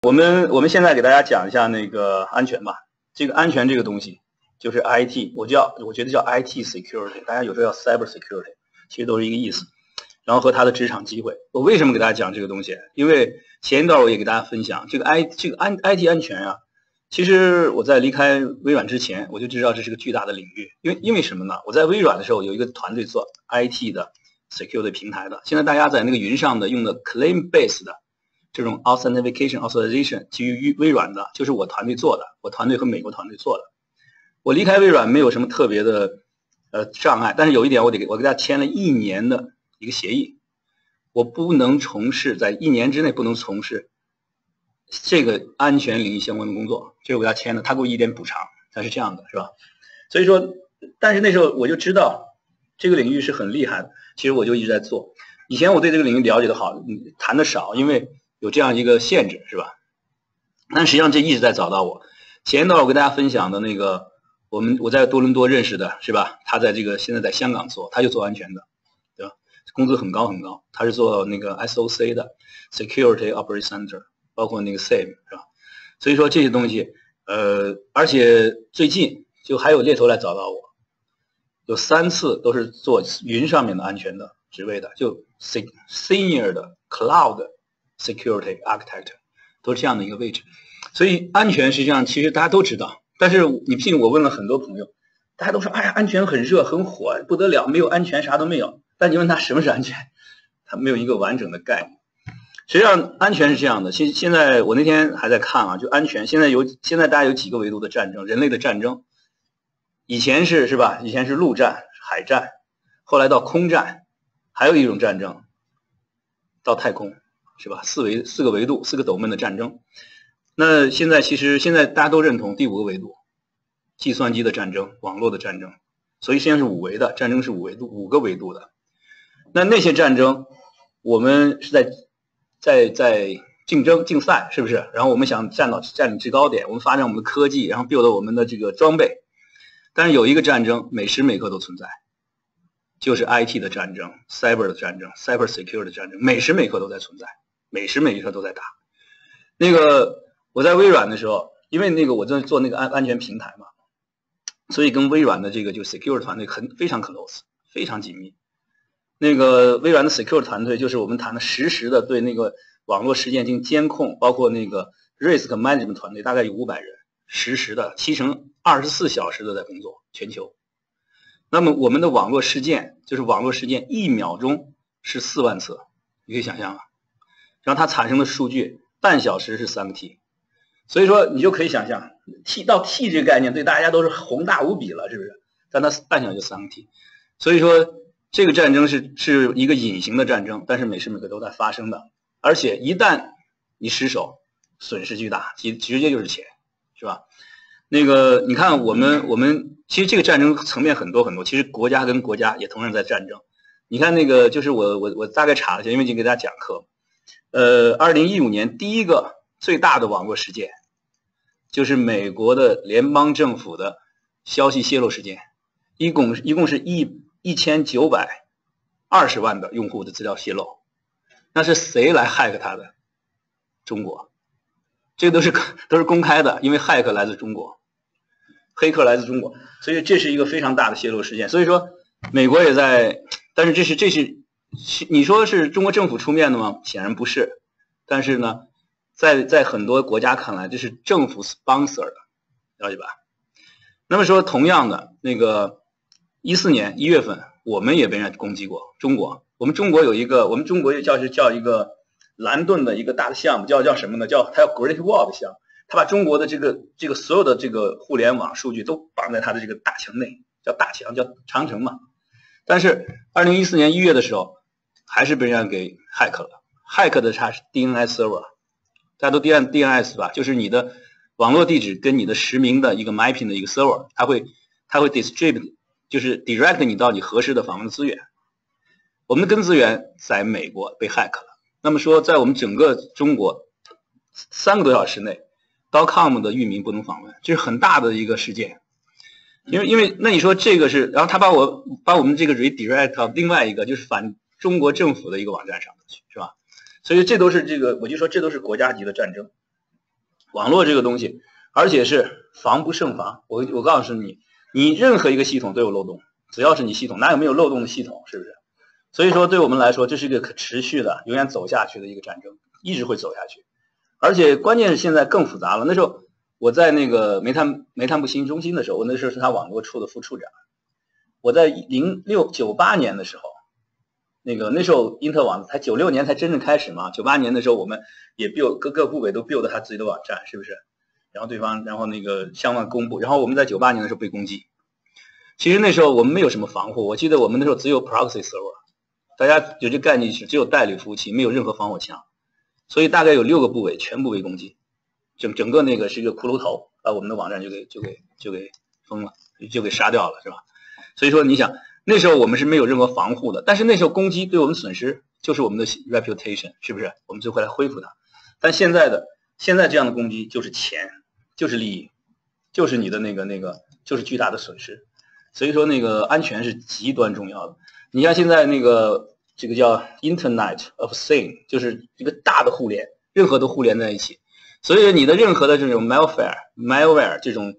我们现在给大家讲一下那个安全吧。这个安全这个东西就是 IT， 我觉得叫 IT security， 大家有时候叫 cyber security， 其实都是一个意思。然后和它的职场机会，我为什么给大家讲这个东西？因为前一段我也给大家分享这个 IT 安全啊。其实我在离开微软之前，我就知道这是个巨大的领域。因为什么呢？我在微软的时候有一个团队做 IT 的 security 平台的。现在大家在那个云上的用的 claim based 的这种 authentication authorization 基于微软的，就是我团队做的，我团队和美国团队做的。我离开微软没有什么特别的障碍，但是有一点我给大家签了1年的一个协议，我不能从事在1年之内不能从事这个安全领域相关的工作，这是我给他签的，他给我一点补偿，他是这样的，是吧？所以说，但是那时候我就知道这个领域是很厉害的，其实我就一直在做。以前我对这个领域了解的好，谈的少，因为有这样一个限制，是吧？但实际上这一直在找到我。前一段我跟大家分享的那个，我在多伦多认识的，是吧？他在这个现在在香港做，他就做安全的，对吧？工资很高很高，他是做那个 SOC 的 Security Operation Center， 包括那个 SAM， 是吧？所以说这些东西，而且最近就还有猎头来找到我，有3次都是做云上面的安全的职位的，就 Senior 的 Cloud Security Architect， 都是这样的一个位置。所以安全实际上其实大家都知道，但是你信我问了很多朋友，大家都说哎呀安全很热很火不得了，没有安全啥都没有。但你问他什么是安全，他没有一个完整的概念。实际上安全是这样的，现在我那天还在看啊，就安全现在大家有几个维度的战争，人类的战争。以前是吧？以前是陆战、海战，后来到空战，还有一种战争到太空，是吧？4个维度，4个斗门的战争。那现在大家都认同第5个维度，计算机的战争、网络的战争。所以现在是5维的战争，是5个维度的。那些战争，我们是在竞争竞赛，是不是？然后我们想占领制高点，我们发展我们的科技，然后 build 我们的这个装备。但是有一个战争每时每刻都存在，就是 IT 的战争、cyber 的战争、cyber security 的战争，每时每刻都在存在，每时每刻都在打。那个我在微软的时候，因为那个我在做那个安全平台嘛，所以跟微软的这个就 security 团队非常 close， 非常紧密。那个微软的 security 团队就是我们谈的实时的对那个网络事件进行监控，包括那个 risk management 团队大概有500人，实时的7乘24小时的在工作，全球。那么我们的网络事件就是网络事件1秒钟是4万次，你可以想象啊。然后它产生的数据半小时是3个 T， 所以说你就可以想象 T 到 T 这个概念对大家都是宏大无比了，是不是？但它半小时就3个 T， 所以说这个战争是一个隐形的战争，但是每时每刻都在发生的，而且一旦你失手，损失巨大，直接就是钱，是吧？那个你看我们其实这个战争层面很多很多，其实国家跟国家也同样在战争。你看那个就是我大概查了一下，因为已经给大家讲课。2015年第一个最大的网络事件，就是美国的联邦政府的消息泄露事件，一共是1920万的用户的资料泄露。那是谁来 hack 它的？中国。这个都是公开的，因为 hack 来自中国，黑客来自中国，所以这是一个非常大的泄露事件。所以说美国也在，但是这是你说是中国政府出面的吗？显然不是。但是呢，在很多国家看来，这是政府 sponsor 的，了解吧？那么说同样的，那个14年1月份，我们也被人家攻击过。我们中国又叫一个蓝盾的一个大的项目，叫什么呢？它叫 Great Wall 的项目，它把中国的这个所有的这个互联网数据都绑在它的这个大墙内，叫大墙，叫长城嘛。但是2014年1月的时候，还是被人家给 hack 了。hack 的它是 DNS server， 大家都 DNS 吧，就是你的网络地址跟你的实名的一个 mapping 的一个 server， 它会 distribute， 就是 direct 你到你合适的访问资源。我们的根资源在美国被 hack 了。那么说，在我们整个中国3个多小时内 .com 的域名不能访问，这是很大的一个事件。因为那你说这个是，然后他把我们这个 redirect 到另外一个就是反中国政府的一个网站上去，是吧？所以这都是我就说这都是国家级的战争。 网络这个东西，而且是防不胜防。我告诉你，你任何一个系统都有漏洞，只要是你系统，哪有没有漏洞的系统，是不是？所以说，对我们来说，这是一个可持续的、永远走下去的一个战争，一直会走下去。而且关键是现在更复杂了。那时候我在那个煤炭部信息中心的时候，我那时候是他网络处的副处长。我在98年的时候，那时候因特网才96年才真正开始嘛，98年的时候我们也 build 各个部委都 build 他自己的网站，是不是？然后那个相关公布，然后我们在98年的时候被攻击。其实那时候我们没有什么防护，我记得我们那时候只有 proxy server， 大家有这概念是只有代理服务器，没有任何防火墙，所以大概有6个部委全部被攻击，整个那个是一个骷髅头，把我们的网站就给封了，就给杀掉了，是吧？所以说你想那时候我们是没有任何防护的，但是那时候攻击对我们损失就是我们的 reputation， 是不是？我们就会来恢复它。但现在这样的攻击就是钱，就是利益，就是你的那个就是巨大的损失。所以说那个安全是极端重要的。你像现在这个叫 Internet of Things， 就是一个大的互联，任何都互联在一起。所以你的任何的这种 malware 这种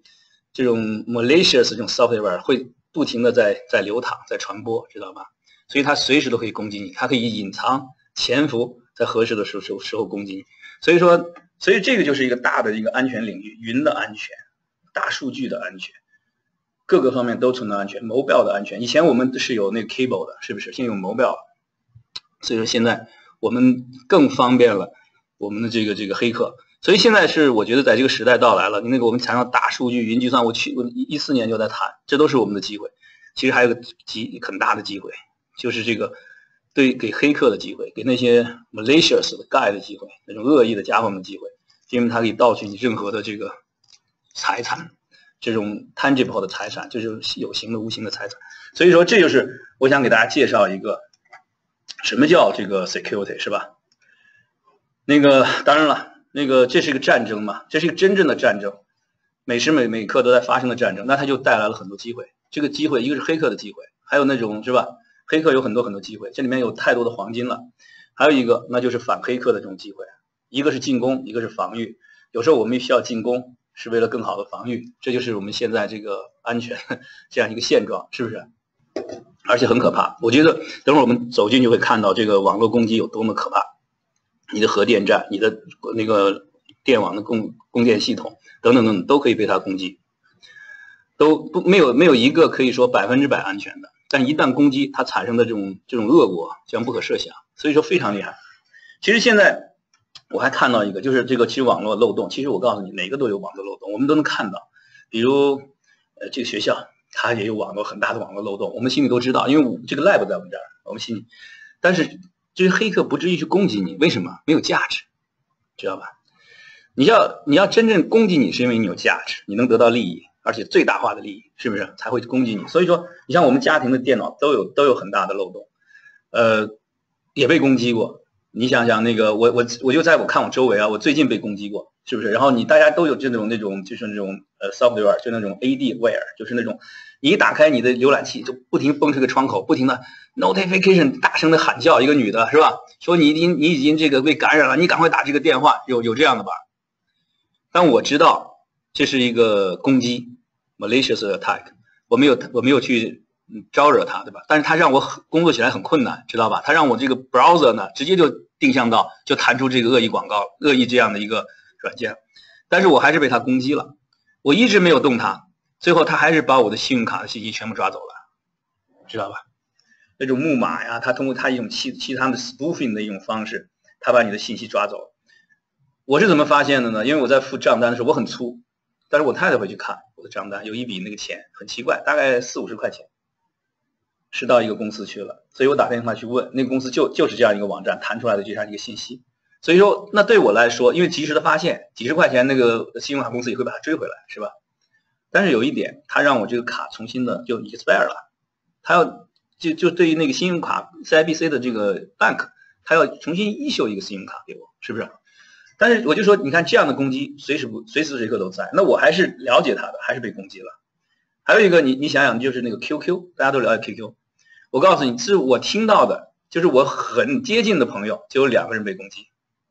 malicious 这种 software 会不停的在流淌，在传播，知道吧？所以它随时都可以攻击你，它可以隐藏、潜伏，在合适的时候攻击你。所以这个就是一个大的一个安全领域，云的安全、大数据的安全，各个方面都存在安全，mobile 的安全。以前我们是有那个 cable 的，是不是？现在有 mobile， 所以说现在我们更方便了我们的这个黑客。所以现在是我觉得在这个时代到来了，我们谈到大数据、云计算，我14年就在谈，这都是我们的机会。其实还有个很大的机会，就是这个给黑客的机会，给那些 malicious 的 guy 的机会，那种恶意的家伙们的机会，因为他可以盗取你任何的这个财产，这种 tangible 的财产，就是有形的、无形的财产。所以说，这就是我想给大家介绍一个什么叫这个 security， 是吧？当然了。这是一个战争嘛，这是一个真正的战争，每时每刻都在发生的战争，那它就带来了很多机会。这个机会，一个是黑客的机会，还有那种是吧？黑客有很多机会，这里面有太多的黄金了。还有一个，那就是反黑客的这种机会，一个是进攻，一个是防御。有时候我们需要进攻，是为了更好的防御，这就是我们现在这个安全这样一个现状，是不是？而且很可怕。我觉得等会儿我们走进去会看到这个网络攻击有多么可怕。你的核电站、你的那个电网的供电系统等等都可以被它攻击，都没有一个可以说100%安全的。但一旦攻击，它产生的这种恶果将不可设想，所以说非常厉害。其实现在我还看到一个，就是其实网络漏洞，其实我告诉你，哪个都有网络漏洞，我们都能看到。比如这个学校它也有很大的网络漏洞，我们心里都知道，因为这个 lab 在我们这儿，我们心里，但是这些黑客不至于去攻击你，为什么？没有价值，知道吧？你要真正攻击你，是因为你有价值，你能得到利益，而且最大化的利益，是不是才会攻击你？所以说，你像我们家庭的电脑都有很大的漏洞，也被攻击过。你想想我就在我看我周围啊，我最近被攻击过，是不是？然后大家都有就是那种software， 就那种 adware， 就是那种你一打开你的浏览器就不停蹦出个窗口，不停的 notification 大声的喊叫，一个女的是吧？说你已经这个被感染了，你赶快打这个电话，有这样的吧？但我知道这是一个攻击 malicious attack， 我没有去招惹他，对吧？但是他让我工作起来很困难，知道吧？他让我这个 browser 呢直接就定向到就弹出这个恶意广告、恶意这样的一个软件，但是我还是被他攻击了，我一直没有动他，最后他还是把我的信用卡的信息全部抓走了，知道吧？那种木马呀，他通过他一种其他的 spoofing 的一种方式，他把你的信息抓走。我是怎么发现的呢？因为我在付账单的时候我很粗，但是我太太会去看我的账单，有一笔那个钱很奇怪，大概40-50块钱，是到一个公司去了，所以我打电话去问，那个公司就是这样一个网站弹出来的这样一个信息。所以说，那对我来说，因为及时的发现，几十块钱那个信用卡公司也会把它追回来，是吧？但是有一点，他让我这个卡重新的就 expire 了，他要就对于那个信用卡 CIBC 的这个 bank， 他要重新issue一个信用卡给我，是不是？但是我就说，你看这样的攻击随时随刻都在，那我还是了解他的，还是被攻击了。还有一个，你想想，就是那个 QQ， 大家都了解 QQ， 我告诉你，是我听到的，就是我很接近的朋友就有2个人被攻击，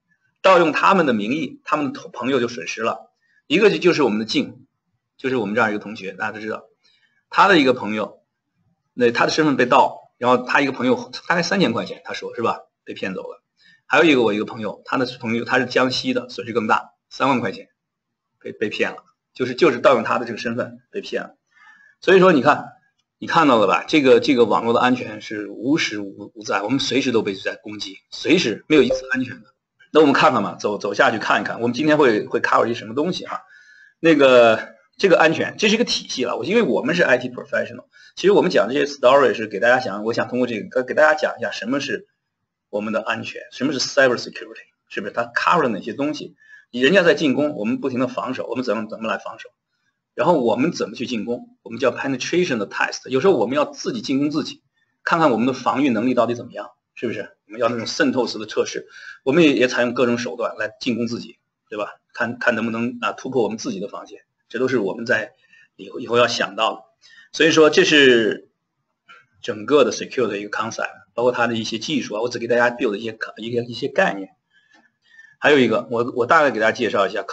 盗用他们的名义，他们的朋友就损失了。一个就是我们的静，就是我们这样一个同学，大家都知道，他的一个朋友，那他的身份被盗，然后他一个朋友大概3000块钱，他说是吧，被骗走了。还有我一个朋友，他的朋友他是江西的，损失更大，3万块钱被骗了，就是盗用他的这个身份被骗了。所以说你看到了吧？这个网络的安全是无时无在，我们随时都被在攻击，随时没有一次安全的。那我们看看嘛，走下去看一看。我们今天会 cover 一些什么东西啊？这个安全，这是一个体系了。因为我们是 IT professional， 其实我们讲这些 story 是给大家讲，我想通过这个给大家讲一下什么是我们的安全，什么是 cyber security， 是不是？它 cover 了哪些东西？人家在进攻，我们不停的防守，我们怎么来防守？然后我们怎么去进攻？我们叫 penetration 的 test。有时候我们要自己进攻自己，看看我们的防御能力到底怎么样，是不是？我们要那种渗透式的测试，我们也采用各种手段来进攻自己，对吧？看能不能突破我们自己的防线，这都是我们在以后要想到的。所以说这是整个的 secure 的一个 concept， 包括它的一些技术啊，我只给大家 build 一些概念。还有一个，我大概给大家介绍一下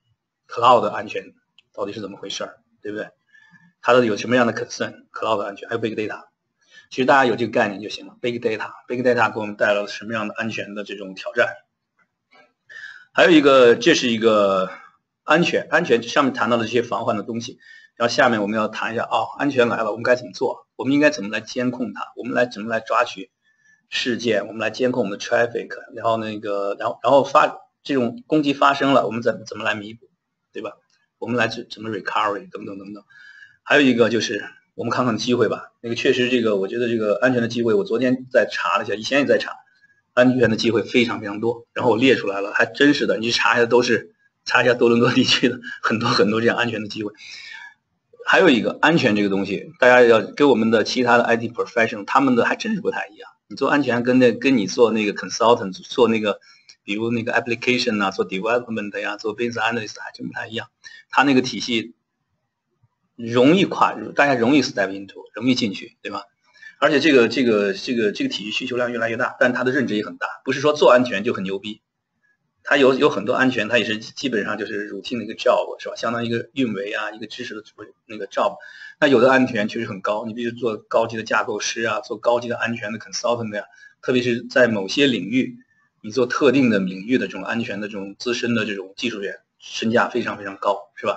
cloud 的安全到底是怎么回事，对不对？它的有什么样的 concern，cloud 的安全，还有 big data。其实大家有这个概念就行了。big data 给我们带来了什么样的安全的这种挑战？还有一个，这是一个安全上面谈到的这些防范的东西。然后下面我们要谈一下安全来了，我们该怎么做？我们应该怎么来监控它？我们怎么来抓取事件？我们来监控我们的 traffic， 然后这种攻击发生了，我们怎么来弥补，对吧？我们来怎么 recovery 等等。还有一个就是我们看看机会吧。那个确实我觉得这个安全的机会，我昨天在查了一下，以前也在查，安全的机会非常非常多。然后我列出来了，还真是的，你查一下查一下多伦多地区的很多这样安全的机会。还有一个安全这个东西，大家要跟我们的其他的 IT professional 他们的还真是不太一样。你做安全跟你做那个 consultant 做那个比如那个 application 啊，做 development 呀，做 business analyst 还真不太一样。他那个体系容易跨入，大家容易 step into， 容易进去，对吧？而且这个体系需求量越来越大，但它的认知也很大，不是说做安全就很牛逼。它有很多安全，它也是基本上就是 routine 的一个 job， 是吧？相当于一个运维啊，一个知识的那个 job。那有的安全确实很高，你比如做高级的架构师啊，做高级的安全的 consultant 呀，特别是在某些领域，你做特定的领域的这种安全的这种资深的这种技术员，身价非常非常高，是吧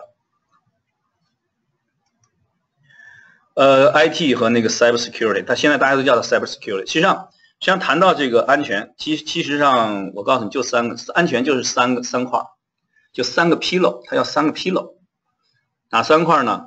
？IT 和那个 cyber security， 它现在大家都叫它 cyber security。实际上谈到这个安全，其实上我告诉你就三个，安全就是三块，就3个 pillar， 它叫3个 pillar。哪3块呢？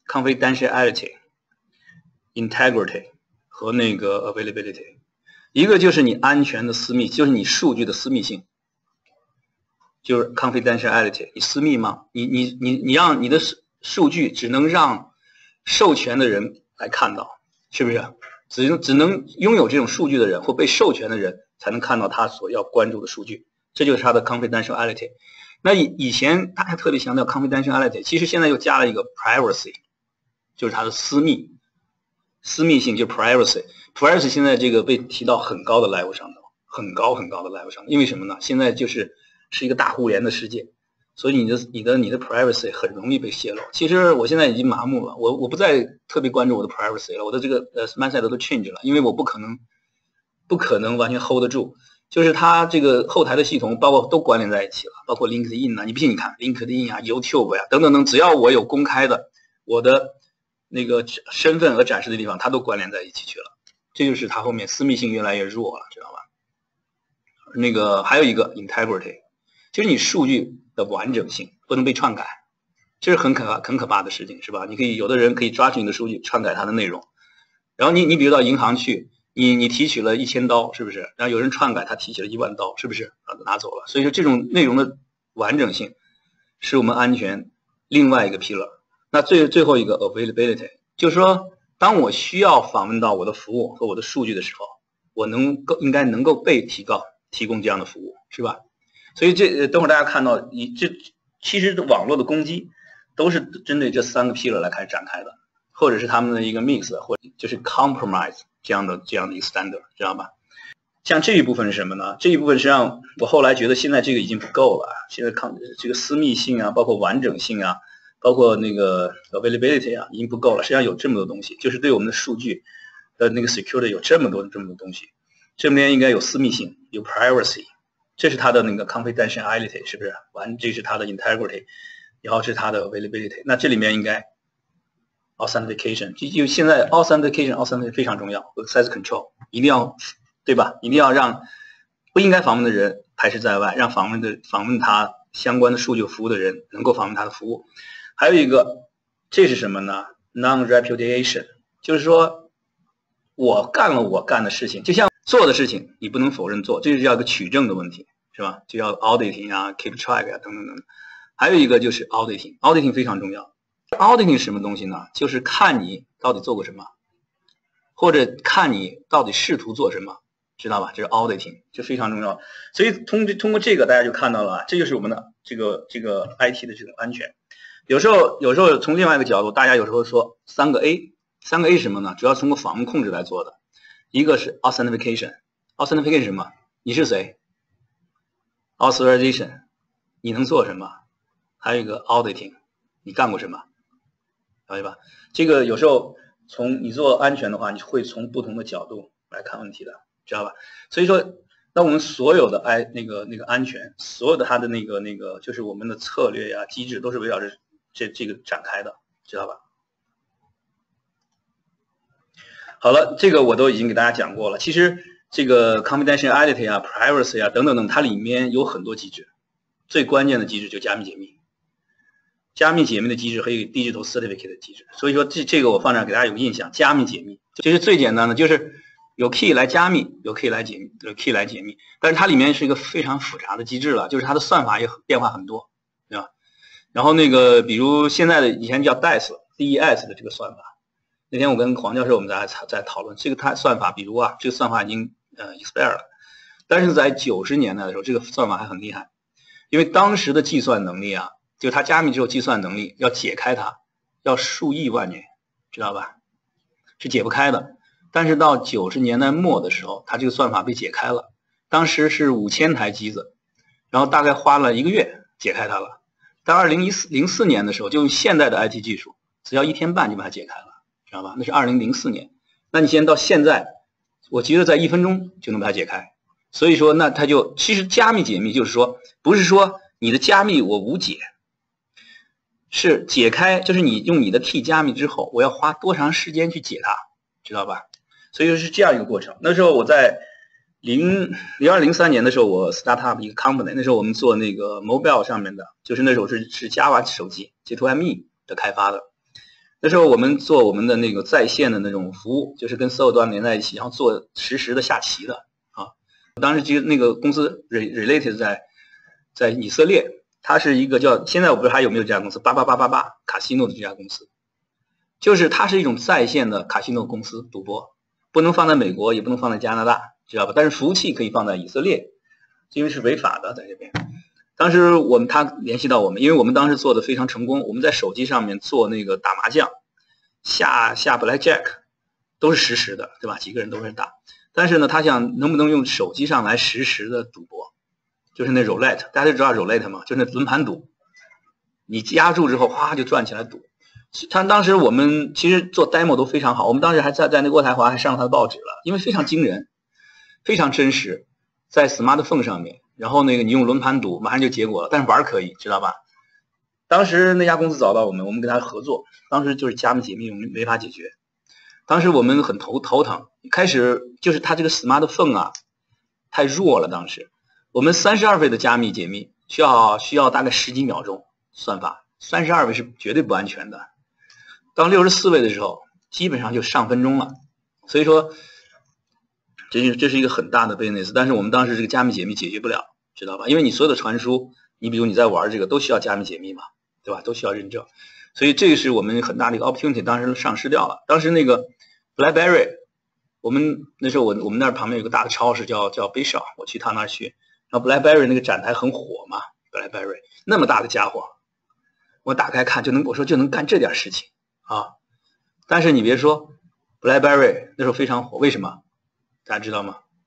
confidentiality、integrity 和那个 availability。一个就是你安全的私密，就是你数据的私密性，就是 confidentiality， 你私密吗？你让你的数据只能让授权的人来看到，是不是？只能拥有这种数据的人或被授权的人才能看到他所要关注的数据，这就是他的 confidentiality。那以前大家特别强调 confidentiality， 其实现在又加了一个 privacy， 就是它的私密性，就是 privacy。privacy 现在这个被提到很高的 level 上头，很高的 level 上头。因为什么呢？现在是一个大互联的世界，所以你的 privacy 很容易被泄露。其实我现在已经麻木了，我不再特别关注我的 privacy 了，我的这个mindset 都 change 了，因为我不可能完全 hold 得住。就是它这个后台的系统包括都关联在一起了，包括 LinkedIn 啊，你不信你看 LinkedIn 啊 YouTube 呀等等，只要我有公开的我的那个身份和展示的地方，它都关联在一起去了。这就是它后面私密性越来越弱了，知道吧？那个还有一个 integrity， 就是你数据的完整性不能被篡改，这是很可怕的事情，是吧？有的人可以抓取你的数据，篡改它的内容。然后你比如到银行去，你提取了1000刀，是不是？然后有人篡改，他提取了10000刀，是不是？拿走了。所以说这种内容的完整性是我们安全另外一个 pillar。那最后一个 availability， 就是说当我需要访问到我的服务和我的数据的时候，我应该能够被提供这样的服务，是吧？所以等会儿大家看到其实网络的攻击都是针对这3个 pillar 来开始展开的，或者是他们的一个 mix， 或者就是 compromise 这样的一个 standard， 知道吧？ 像这一部分是什么呢？这一部分实际上我后来觉得现在这个已经不够了，现在这个私密性啊，包括完整性啊，包括那个 availability 啊，已经不够了。实际上有这么多东西，就是对我们的数据的那个 security 有这么多东西。这里面应该有私密性，有 privacy， 这是它的那个 confidentiality， 是不是？这是它的 integrity， 然后是它的 availability。那这里面应该 authentication， 就现在 authentication 非常重要 ，access control 一定要，对吧？一定要让不应该访问的人排斥在外，让访问他相关的数据服务的人能够访问他的服务。还有一个，这是什么呢 ？non-repudiation， 就是说我干了我干的事情，就像做的事情，你不能否认做，这就是要一个取证的问题，是吧？就要 auditing 啊 ，keep track 啊，等等等等。还有一个就是 auditing 非常重要。auditing 是什么东西呢？就是看你到底做过什么，或者看你到底试图做什么，知道吧？这是 auditing， 就非常重要。所以通过这个，大家就看到了，这就是我们的这个 IT 的这种安全。有时候从另外一个角度，大家有时候说3个 A 是什么呢？主要通过访问控制来做的。一个是 authentication 是什么？你是谁 ？authorization 你能做什么？还有一个 auditing 你干过什么？了解吧？这个有时候从你做安全的话，你会从不同的角度来看问题的，知道吧？所以说，那我们所有的那个安全，所有的它的那个就是我们的策略呀、机制都是围绕着这个展开的，知道吧？好了，这个我都已经给大家讲过了。其实这个 confidentiality 啊、privacy 啊等等等，它里面有很多机制，最关键的机制就加密解密。加密解密的机制和一个 digital certificate 的机制，所以说这个我放这儿给大家有个印象。加密解密其实最简单的就是有 key 来加密，有 key 来解密，有 key 来解密，但是它里面是一个非常复杂的机制了，就是它的算法也变化很多，对吧？然后那个比如现在的以前叫 DES 的这个算法，那天我跟黄教授我们在讨论这个它算法，比如啊这个算法已经expire 了，但是在90年代的时候这个算法还很厉害，因为当时的计算能力啊。就它加密之后计算能力要解开它要数亿万年，知道吧？是解不开的。但是到90年代末的时候，它这个算法被解开了。当时是5000台机子，然后大概花了1个月解开它了。到2004年的时候，就用现代的 IT 技术，只要1天半就把它解开了，知道吧？那是2004年。那你现在到现在，我觉得在1分钟就能把它解开。所以说，那它就其实加密解密就是说，不是说你的加密我无解。是解开，就是你用你的 key 加密之后，我要花多长时间去解它，知道吧？所以是这样一个过程。那时候我在02、03年的时候，我 start up 一个 company， 那时候我们做那个 mobile 上面的，就是那时候是 Java 手机 J2ME 的开发的。那时候我们做我们的那个在线的那种服务，就是跟所有端连在一起，然后做实时的下棋的啊。当时就那个公司 Related 在以色列。它是一个叫现在我不知道还有没有这家公司8888卡西诺的这家公司，就是它是一种在线的卡西诺公司赌博，不能放在美国，也不能放在加拿大，知道吧？但是服务器可以放在以色列，因为是违法的在这边。当时他联系到我们，因为我们当时做的非常成功，我们在手机上面做那个打麻将，下 Blackjack 都是实时的，对吧？几个人都是打，但是呢，他想能不能用手机上来实时的赌博。就是那 roulette， 大家都知道 roulette 嘛，就是那轮盘赌，你压住之后，哗就转起来赌。当时我们其实做 demo 都非常好，我们当时还在那渥太华还上了他的报纸了，因为非常惊人，非常真实，在 smartphone 上面，然后那个你用轮盘赌，马上就结果了，但是玩可以，知道吧？当时那家公司找到我们跟他合作，当时就是加密解密我们没法解决，当时我们很头疼，开始就是他这个 smartphone 啊太弱了，当时。我们32位的加密解密需要大概10几秒钟，算法32位是绝对不安全的。当64位的时候，基本上就上分钟了。所以说，这是一个很大的 business， 但是我们当时这个加密解密解决不了，知道吧？因为你所有的传输，你比如你在玩这个都需要加密解密嘛，对吧？都需要认证，所以这个是我们很大的一个 opportunity， 当时丧失掉了。当时那个 BlackBerry， 那时候我们那儿旁边有个大的超市叫 Bishop， 我去他那儿去。然后 BlackBerry 那个展台很火嘛 ，BlackBerry 那么大的家伙，我打开看我说就能干这点事情啊！但是你别说 ，BlackBerry 那时候非常火，为什么？大家知道吗？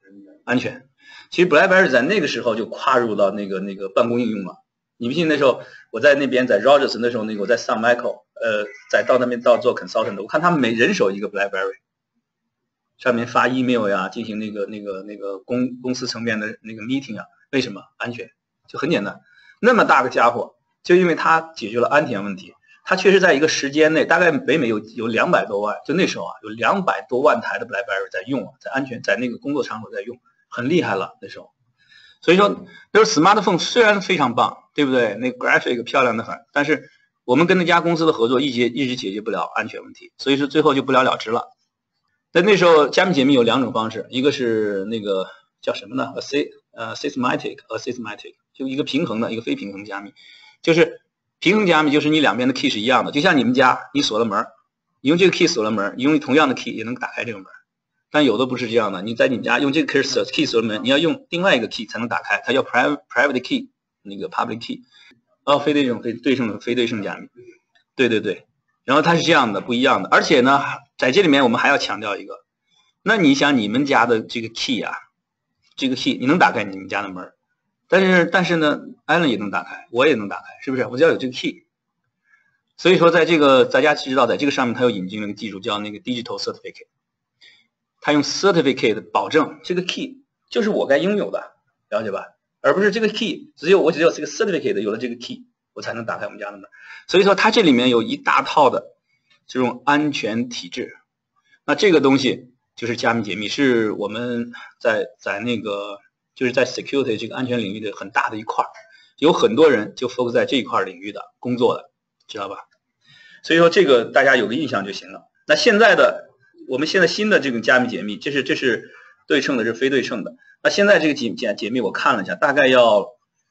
安全。其实 BlackBerry 在那个时候就跨入到那个办公应用了。你不信那时候我在那边在 Rogers 那时候我在 Sun Micro 到那边做 consultant， 我看他们每人手一个 BlackBerry， 上面发 email 呀，进行那个公司层面的那个 meeting 啊。为什么？安全，就很简单。那么大个家伙，就因为它解决了安全问题。它确实在一个时间内，大概北美有200多万，就那时候啊，有200多万台的 BlackBerry 在用啊，在安全在那个工作场所在用，很厉害了那时候。所以说，就是 smartphone 虽然非常棒，对不对？那个 graphic 漂亮的很，但是我们跟那家公司的合作一直解决不了安全问题，所以说最后就不了了之了。在那时候，加密解密有2种方式，一个是那个叫什么呢 ？Asymmetric， 就一个平衡的，一个非平衡加密，就是平衡加密就是你两边的 key 是一样的，就像你们家你锁了门，你用这个 key 锁了门，你用同样的 key 也能打开这个门。但有的不是这样的，你在你们家用这个 key 锁了门，你要用另外一个 key 才能打开，它叫 private key， 那个 public key， 非对称加密，对，然后它是这样的，不一样的。而且呢，在这里面我们还要强调一个，那你想你们家的这个 key 啊，这个 key 你能打开你们家的门，但是呢 Allen 也能打开，我也能打开，是不是？我只要有这个 key。所以说在这个大家知道，在这个上面它又引进了个技术叫那个 digital certificate， 它用 certificate 保证这个 key 就是我该拥有的，了解吧？而不是这个 key 我只有这个 certificate 有了这个 key 我才能打开我们家的门。所以说它这里面有一大套的这种安全体制。那这个东西就是加密解密，是我们在那个就是在 security 这个安全领域的很大的一块，有很多人就 focus 在这一块领域的工作的，知道吧？所以说这个大家有个印象就行了。那我们现在新的这个加密解密，这是对称的，是非对称的。那现在这个解密我看了一下，大概要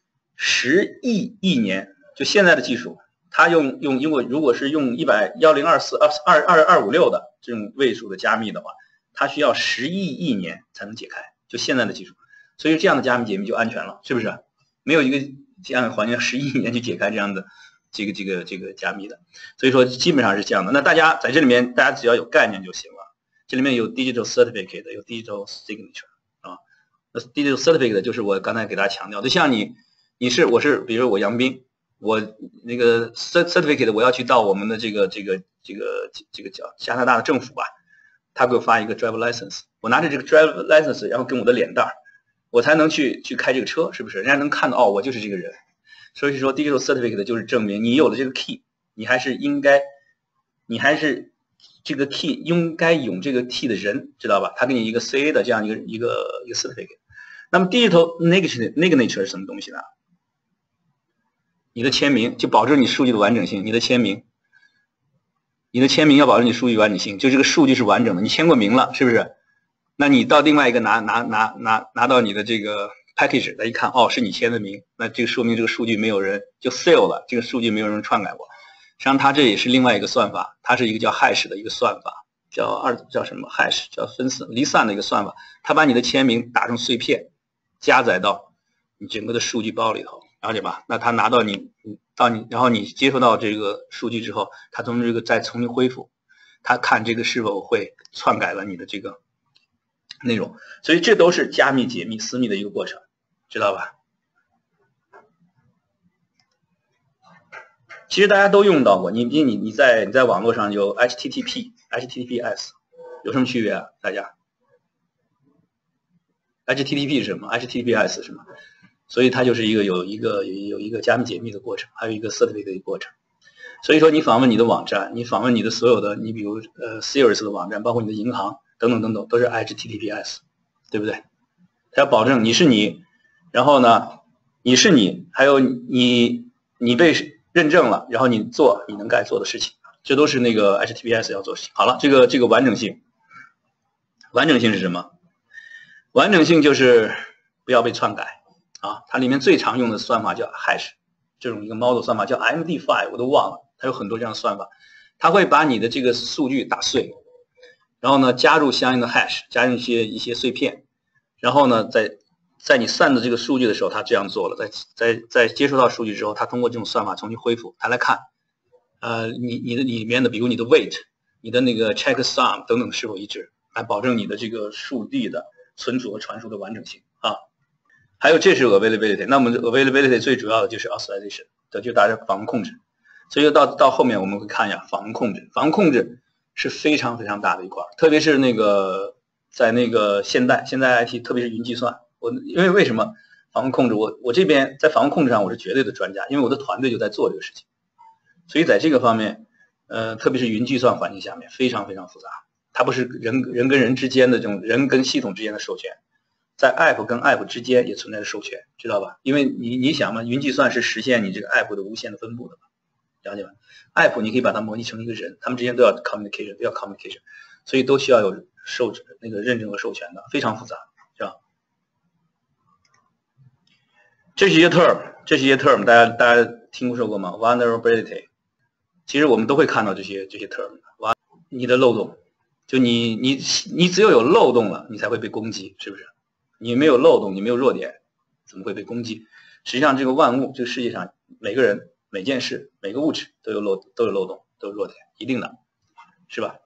10亿年，就现在的技术，它因为如果是用10242256的这种位数的加密的话，它需要10亿年才能解开，就现在的技术。所以这样的加密解密就安全了，是不是？没有一个这样的环境10亿年去解开这样的这个加密的。所以说基本上是这样的。那大家在这里面，大家只要有概念就行了。这里面有 digital certificate， 有 digital signature 啊。那 digital certificate 就是我刚才给大家强调，就像我是，比如我杨斌，我那个 certificate 我要去到我们的这个叫加拿大的政府吧，他给我发一个 driver license， 我拿着这个 driver license， 然后跟我的脸蛋，我才能去开这个车，是不是？人家能看到我就是这个人。所以说 digital certificate 就是证明你有了这个 key， 你还是这个 key 应该有这个 key 的人，知道吧？他给你一个 CA 的这样一个 certificate。那么 digital signature 是什么东西呢？你的签名就保证你数据的完整性，你的签名要保证你数据完整性，就这个数据是完整的，你签过名了，是不是？那你到另外一个拿到你的这个 package 来一看，是你签的名，那这个说明这个数据没有人就 seal 了，这个数据没有人篡改过。实际上它这也是另外一个算法，它是一个叫 hash 的一个算法，叫什么 hash， 叫分散离散的一个算法，它把你的签名打成碎片，加载到你整个的数据包里头，了解吧？那它拿到你，然后你接收到这个数据之后，它从这个再重新恢复，它看这个是否会篡改了你的这个内容，所以这都是加密解密私密的一个过程，知道吧？其实大家都用到过，你在网络上有 HTTP、HTTPS， 有什么区别啊？大家 HTTP 是什么 ？HTTPS 是什么？所以它就是有一个加密解密的过程，还有一个 certificate 的过程。所以说你访问你的网站，你访问你的所有的，你比如Sears 的网站，包括你的银行等等，都是 HTTPS， 对不对？它要保证你是你，然后呢你是你，还有你被认证了，然后你做你能该做的事情，这都是那个 HTTPS 要做的事情。好了，这个完整性是什么？完整性就是不要被篡改啊！它里面最常用的算法叫 hash， 这种一个 model 算法叫 MD5， 我都忘了，它有很多这样的算法，它会把你的这个数据打碎，然后呢加入相应的 hash， 加入一些碎片，然后呢在你散的这个数据的时候，它这样做了，在接收到数据之后，它通过这种算法重新恢复，它来看，你的里面的，比如你的 weight， 你的那个 checksum 等等是否一致，来保证你的这个数据的存储和传输的完整性啊。还有这是 availability， 那么 availability 最主要的就是 authorization， 就大家访问控制。所以到后面我们会看一下访问控制，访问控制是非常非常大的一块，特别是那个在那个现代 IT， 特别是云计算。因为为什么访问控制？我这边在访问控制上我是绝对的专家，因为我的团队就在做这个事情。所以在这个方面，特别是云计算环境下面非常非常复杂，它不是人跟人之间的这种人跟系统之间的授权。在 app 跟 app 之间也存在着授权，知道吧？因为你想嘛，云计算是实现你这个 app 的无限的分布的嘛，了解吧 ？app 你可以把它模拟成一个人，他们之间都要 communication， 所以都需要有那个认证和授权的，非常复杂，是吧？这是一些 term， 大家听说过吗 ？vulnerability， 其实我们都会看到这些 term， 你的漏洞，就你只有漏洞了，你才会被攻击，是不是？你没有漏洞，你没有弱点，怎么会被攻击？实际上，这个万物，这个世界上每个人、每件事、每个物质都有漏洞、都有弱点，一定的，是吧？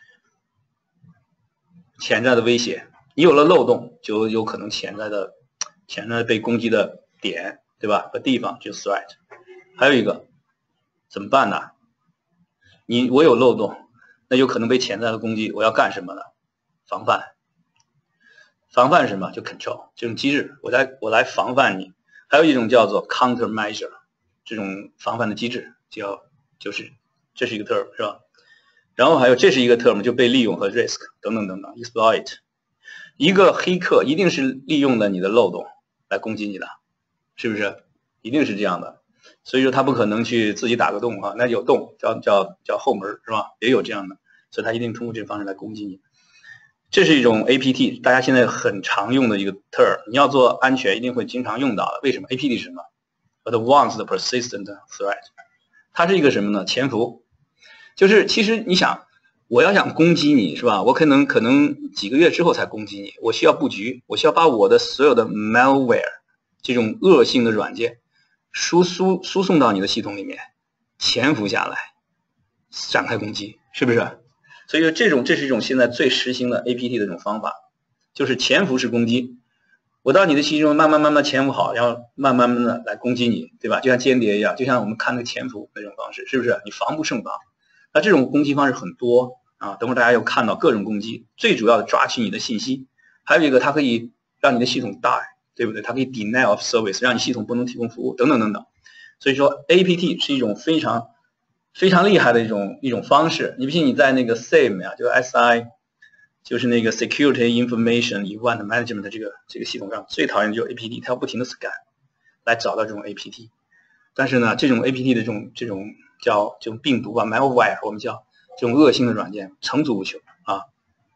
潜在的威胁，你有了漏洞，就有可能潜在的被攻击的点，对吧？和地方就是 threat。还有一个怎么办呢？我有漏洞，那有可能被潜在的攻击，我要干什么呢？防范。防范什么？就 control 这种机制，我来防范你。还有一种叫做 countermeasure， 这种防范的机制，就是这是一个 term 是吧？然后还有这是一个 term 就被利用和 risk 等等 exploit。一个黑客一定是利用了你的漏洞来攻击你的，是不是？一定是这样的。所以说他不可能去自己打个洞啊，那有洞叫后门是吧？也有这样的，所以他一定通过这个方式来攻击你。这是一种 APT， 大家现在很常用的一个 term， 你要做安全一定会经常用到的。为什么 APT 是什么 ？Advanced Persistent Threat， 它是一个什么呢？潜伏，就是其实你想，我要想攻击你是吧？我可能几个月之后才攻击你，我需要布局，我需要把我的所有的 malware 这种恶性的软件输送到你的系统里面，潜伏下来，展开攻击，是不是？所以说这是一种现在最实行的 APT 的这种方法，就是潜伏式攻击。我到你的系统慢慢潜伏好，然后慢慢的来攻击你，对吧？就像间谍一样，就像我们看那个潜伏那种方式，是不是？你防不胜防。那这种攻击方式很多啊，等会儿大家又看到各种攻击，最主要的抓取你的信息，还有一个它可以让你的系统 die， 对不对？它可以 deny of service， 让你系统不能提供服务，等等。所以说 APT 是一种非常厉害的一种方式。你不信你在那个 SIEM 呀，就 SI， 就是那个 Security Information Event Management 这个系统上最讨厌的就是 APT， 它要不停的 scan 来找到这种 APT。但是呢，这种 APT 的这种病毒吧 malware， 我们叫这种恶性的软件层出不穷啊。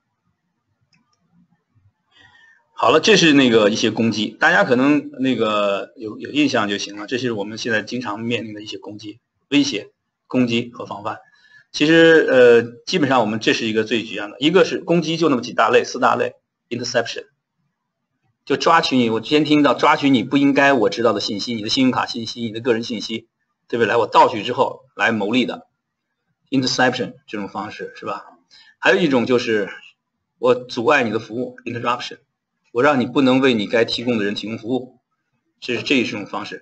好了，这是那个一些攻击，大家可能那个有印象就行了。这是我们现在经常面临的一些攻击、威胁。攻击和防范，其实基本上我们这是一个最主要的，一个是攻击就那么4大类 interception， 就抓取你，我之前听到抓取你不应该我知道的信息，你的信用卡信息，你的个人信息，对不对？来我盗取之后来牟利的 interception 这种方式是吧？还有一种就是我阻碍你的服务 interruption， 我让你不能为你该提供的人提供服务，这是一种方式。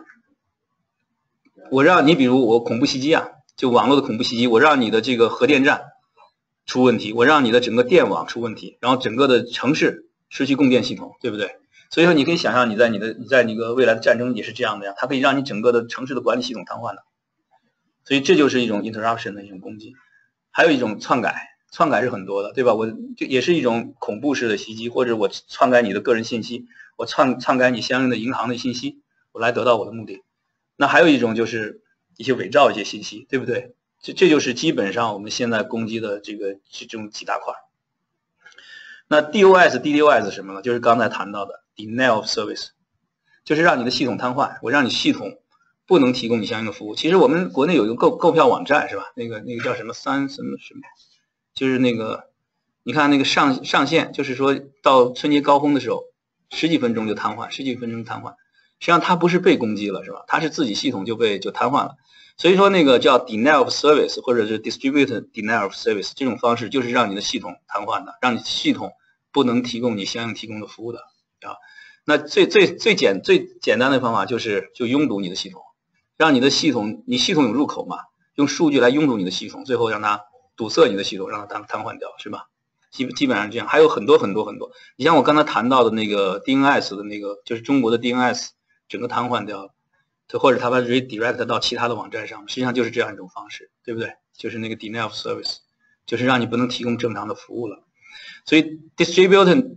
我让你比如我恐怖袭击啊，就网络的恐怖袭击，我让你的这个核电站出问题，我让你的整个电网出问题，然后整个的城市失去供电系统，对不对？所以说你可以想象你在那个未来的战争也是这样的呀，它可以让你整个的城市的管理系统瘫痪的。所以这就是一种 interruption 的一种攻击。还有一种篡改是很多的，对吧？我就也是一种恐怖式的袭击，或者我篡改你的个人信息，我篡改你相应的银行的信息，我来得到我的目的。那还有一种就是一些伪造一些信息，对不对？这就是基本上我们现在攻击的这种几大块。那 DDoS 是什么呢？就是刚才谈到的 denial of service， 就是让你的系统瘫痪，我让你系统不能提供你相应的服务。其实我们国内有一个购票网站是吧？那个叫什么什么，就是那个你看那个上线，就是说到春节高峰的时候10几分钟就瘫痪，实际上它不是被攻击了是吧？它是自己系统就瘫痪了。所以说那个叫 denial of service 或者是 distributed denial of service 这种方式就是让你的系统瘫痪的，让你系统不能提供你相应提供的服务的啊。那最简单的方法就拥堵你的系统，让你的系统有入口嘛，用数据来拥堵你的系统，最后让它堵塞你的系统，让它瘫痪掉，是吧？基本上这样，还有很多。你像我刚才谈到的那个 DNS 的那个，就是中国的 DNS 整个瘫痪掉了，或者它把 redirect 到其他的网站上，实际上就是这样一种方式，对不对？就是那个 denial of service， 就是让你不能提供正常的服务了。所以 distributed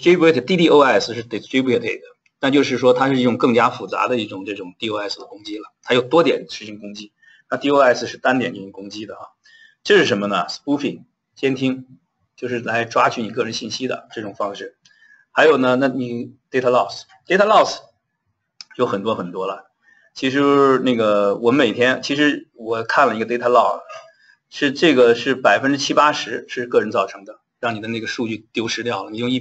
DDoS 是 distributed， 那就是说它是一种更加复杂的一种这种 DOS 的攻击了，它有多点实行攻击。那 DOS 是单点进行攻击的啊。这是什么呢 ？spoofing 监听，就是来抓取你个人信息的这种方式。还有呢，那你 data loss 有很多了。其实那个我们每天，其实我看了一个 data loss， 这个是70%、80%是个人造成的，让你的那个数据丢失掉了，你用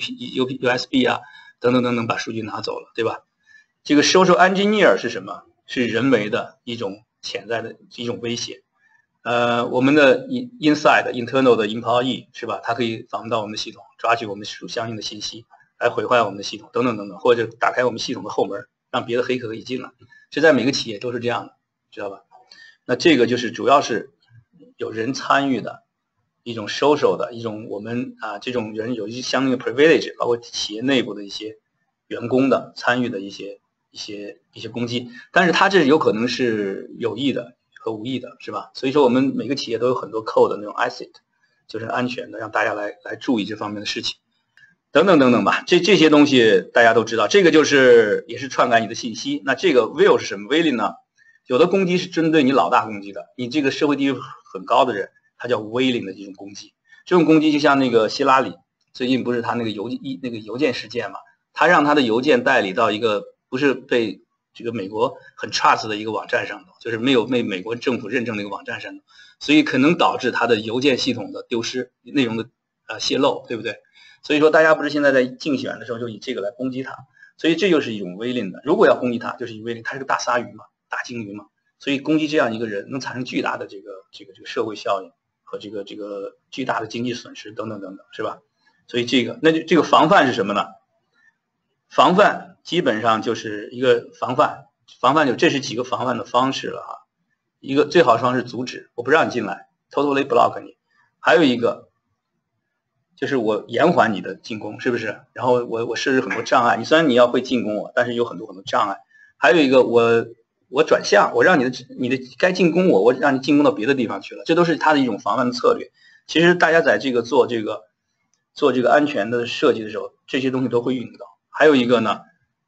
USB 啊等等把数据拿走了，对吧？这个 social engineer 是什么？是人为的一种潜在的一种威胁。我们的 internal 的 employee 是吧？它可以访问到我们的系统，抓取我们相应的信息，来毁坏我们的系统等等，或者打开我们系统的后门，让别的黑客可以进来。这在每个企业都是这样的，知道吧？那这个就是主要是有人参与的一种 social 的一种我们这种人有一些相应的 privilege， 包括企业内部的一些员工的参与的一些攻击，但是它这有可能是有意的和无意的，是吧？所以说我们每个企业都有很多 code 的那种 asset， 就是安全的，让大家来注意这方面的事情，等等吧。这些东西大家都知道，这个也是篡改你的信息。那这个 will 是什么 ？willing 呢？有的攻击是针对你老大攻击的，你这个社会地位很高的人，他叫 willing 的这种攻击。这种攻击就像那个希拉里最近不是他那个邮件事件嘛？他让他的邮件代理到一个不是被这个美国很 trust 的一个网站上头，就是没有被美国政府认证的一个网站上头，所以可能导致他的邮件系统的丢失，内容的泄露，对不对？所以说大家不是现在在竞选的时候就以这个来攻击他，所以这就是一种威令的。如果要攻击他，就是以威令，他是个大鲨鱼嘛，大鲸鱼嘛，所以攻击这样一个人能产生巨大的这个社会效应和这个巨大的经济损失等等，是吧？所以这个防范是什么呢？防范基本上就是一个防范这是几个防范的方式了啊。一个最好的方式阻止，我不让你进来 ，totally block 你。还有一个就是我延缓你的进攻，是不是？然后我设置很多障碍，虽然你要会进攻我，但是有很多障碍。还有一个我转向，我让你的该进攻我让你进攻到别的地方去了，这都是它的一种防范的策略。其实大家在这个做这个安全的设计的时候，这些东西都会用到。还有一个呢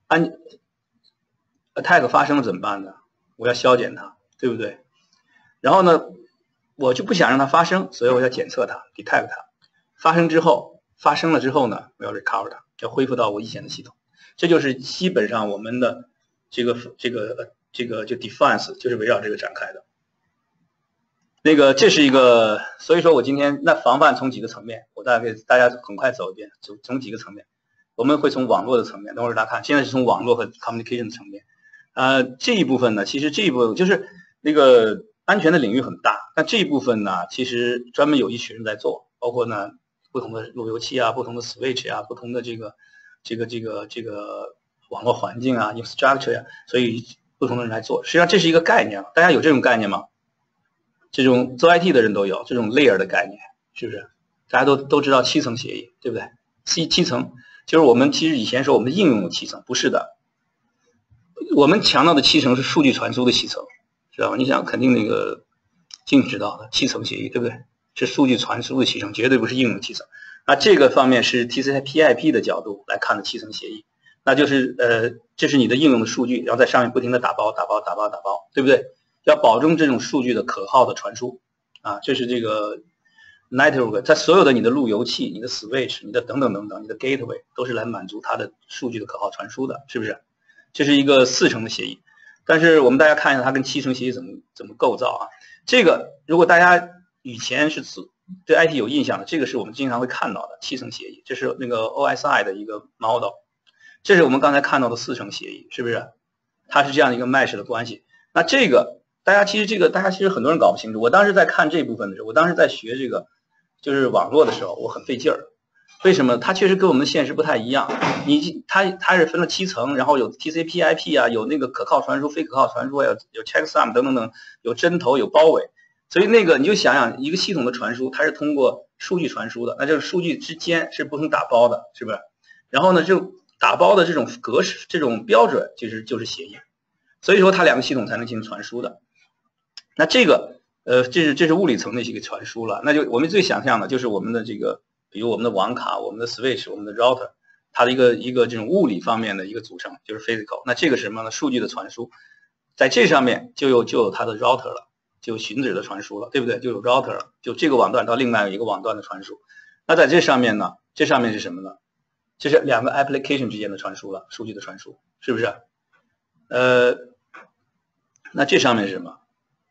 ，attack 发生了怎么办呢？我要消减它，对不对？然后呢，我就不想让它发生，所以我要检测它 ，detect 它。发生了之后呢，我要 recover 它，要恢复到我以前的系统。这就是基本上我们的这个就 defense 就是围绕这个展开的。这是一个，所以说我今天防范从几个层面，我大概给大家很快走一遍，从几个层面。我们会从网络的层面，等会儿大家看，现在是从网络和 communication 的层面。这一部分呢，其实这一部分就是那个安全的领域很大，但这一部分呢，其实专门有一群人在做，包括呢不同的路由器啊，不同的 switch 啊，不同的这个网络环境啊 infrastructure 啊，所以不同的人来做。实际上这是一个概念，大家有这种概念吗？这种做 IT 的人都有这种 layer 的概念，是不是？大家都知道7层协议，对不对？7层。就是我们其实以前说我们的应用有7层，不是的。我们强调的7层是数据传输的7层，知道吧？你想肯定那个静知道的7层协议，对不对？是数据传输的7层，绝对不是应用7层。那这个方面是 TCP/IP 的角度来看的7层协议，那就是这是你的应用的数据，然后在上面不停的打包，对不对？要保证这种数据的可靠的传输啊，这是这个。network 它所有的你的路由器、你的 switch、你的等等，你的 gateway 都是来满足它的数据的可靠传输的，是不是？这是一个4层的协议，但是我们大家看一下它跟7层协议怎么构造啊？这个如果大家以前是对 IT 有印象的，这个是我们经常会看到的7层协议，这是那个 OSI 的一个 model， 这是我们刚才看到的4层协议，是不是？它是这样的一个 mesh 的关系。那这个大家其实很多人搞不清楚。我当时在看这部分的时候，我当时在学这个。就是网络的时候，我很费劲儿。 为什么？它确实跟我们的现实不太一样。它是分了7层，然后有 TCP/IP 啊，有那个可靠传输、非可靠传输啊，有 checksum 等等等，有针头、有包围。所以那个你就想想，一个系统的传输，它是通过数据传输的，那就是数据之间是不同打包的，是不是？然后呢，就打包的这种格式、这种标准就是协议。所以说它2个系统才能进行传输的。那这个这是物理层的一个传输了。那就我们最想象的就是我们的这个。比如我们的网卡、我们的 switch、我们的 router， 它的一个这种物理方面的一个组成，就是 physical。那这个是什么呢？数据的传输，在这上面就有它的 router 了，就寻址的传输了，对不对？就有 router 了，就这个网段到另外一个网段的传输。那在这上面呢？这上面是什么呢？这是2个 application 之间的传输了，数据的传输，是不是？那这上面是什么？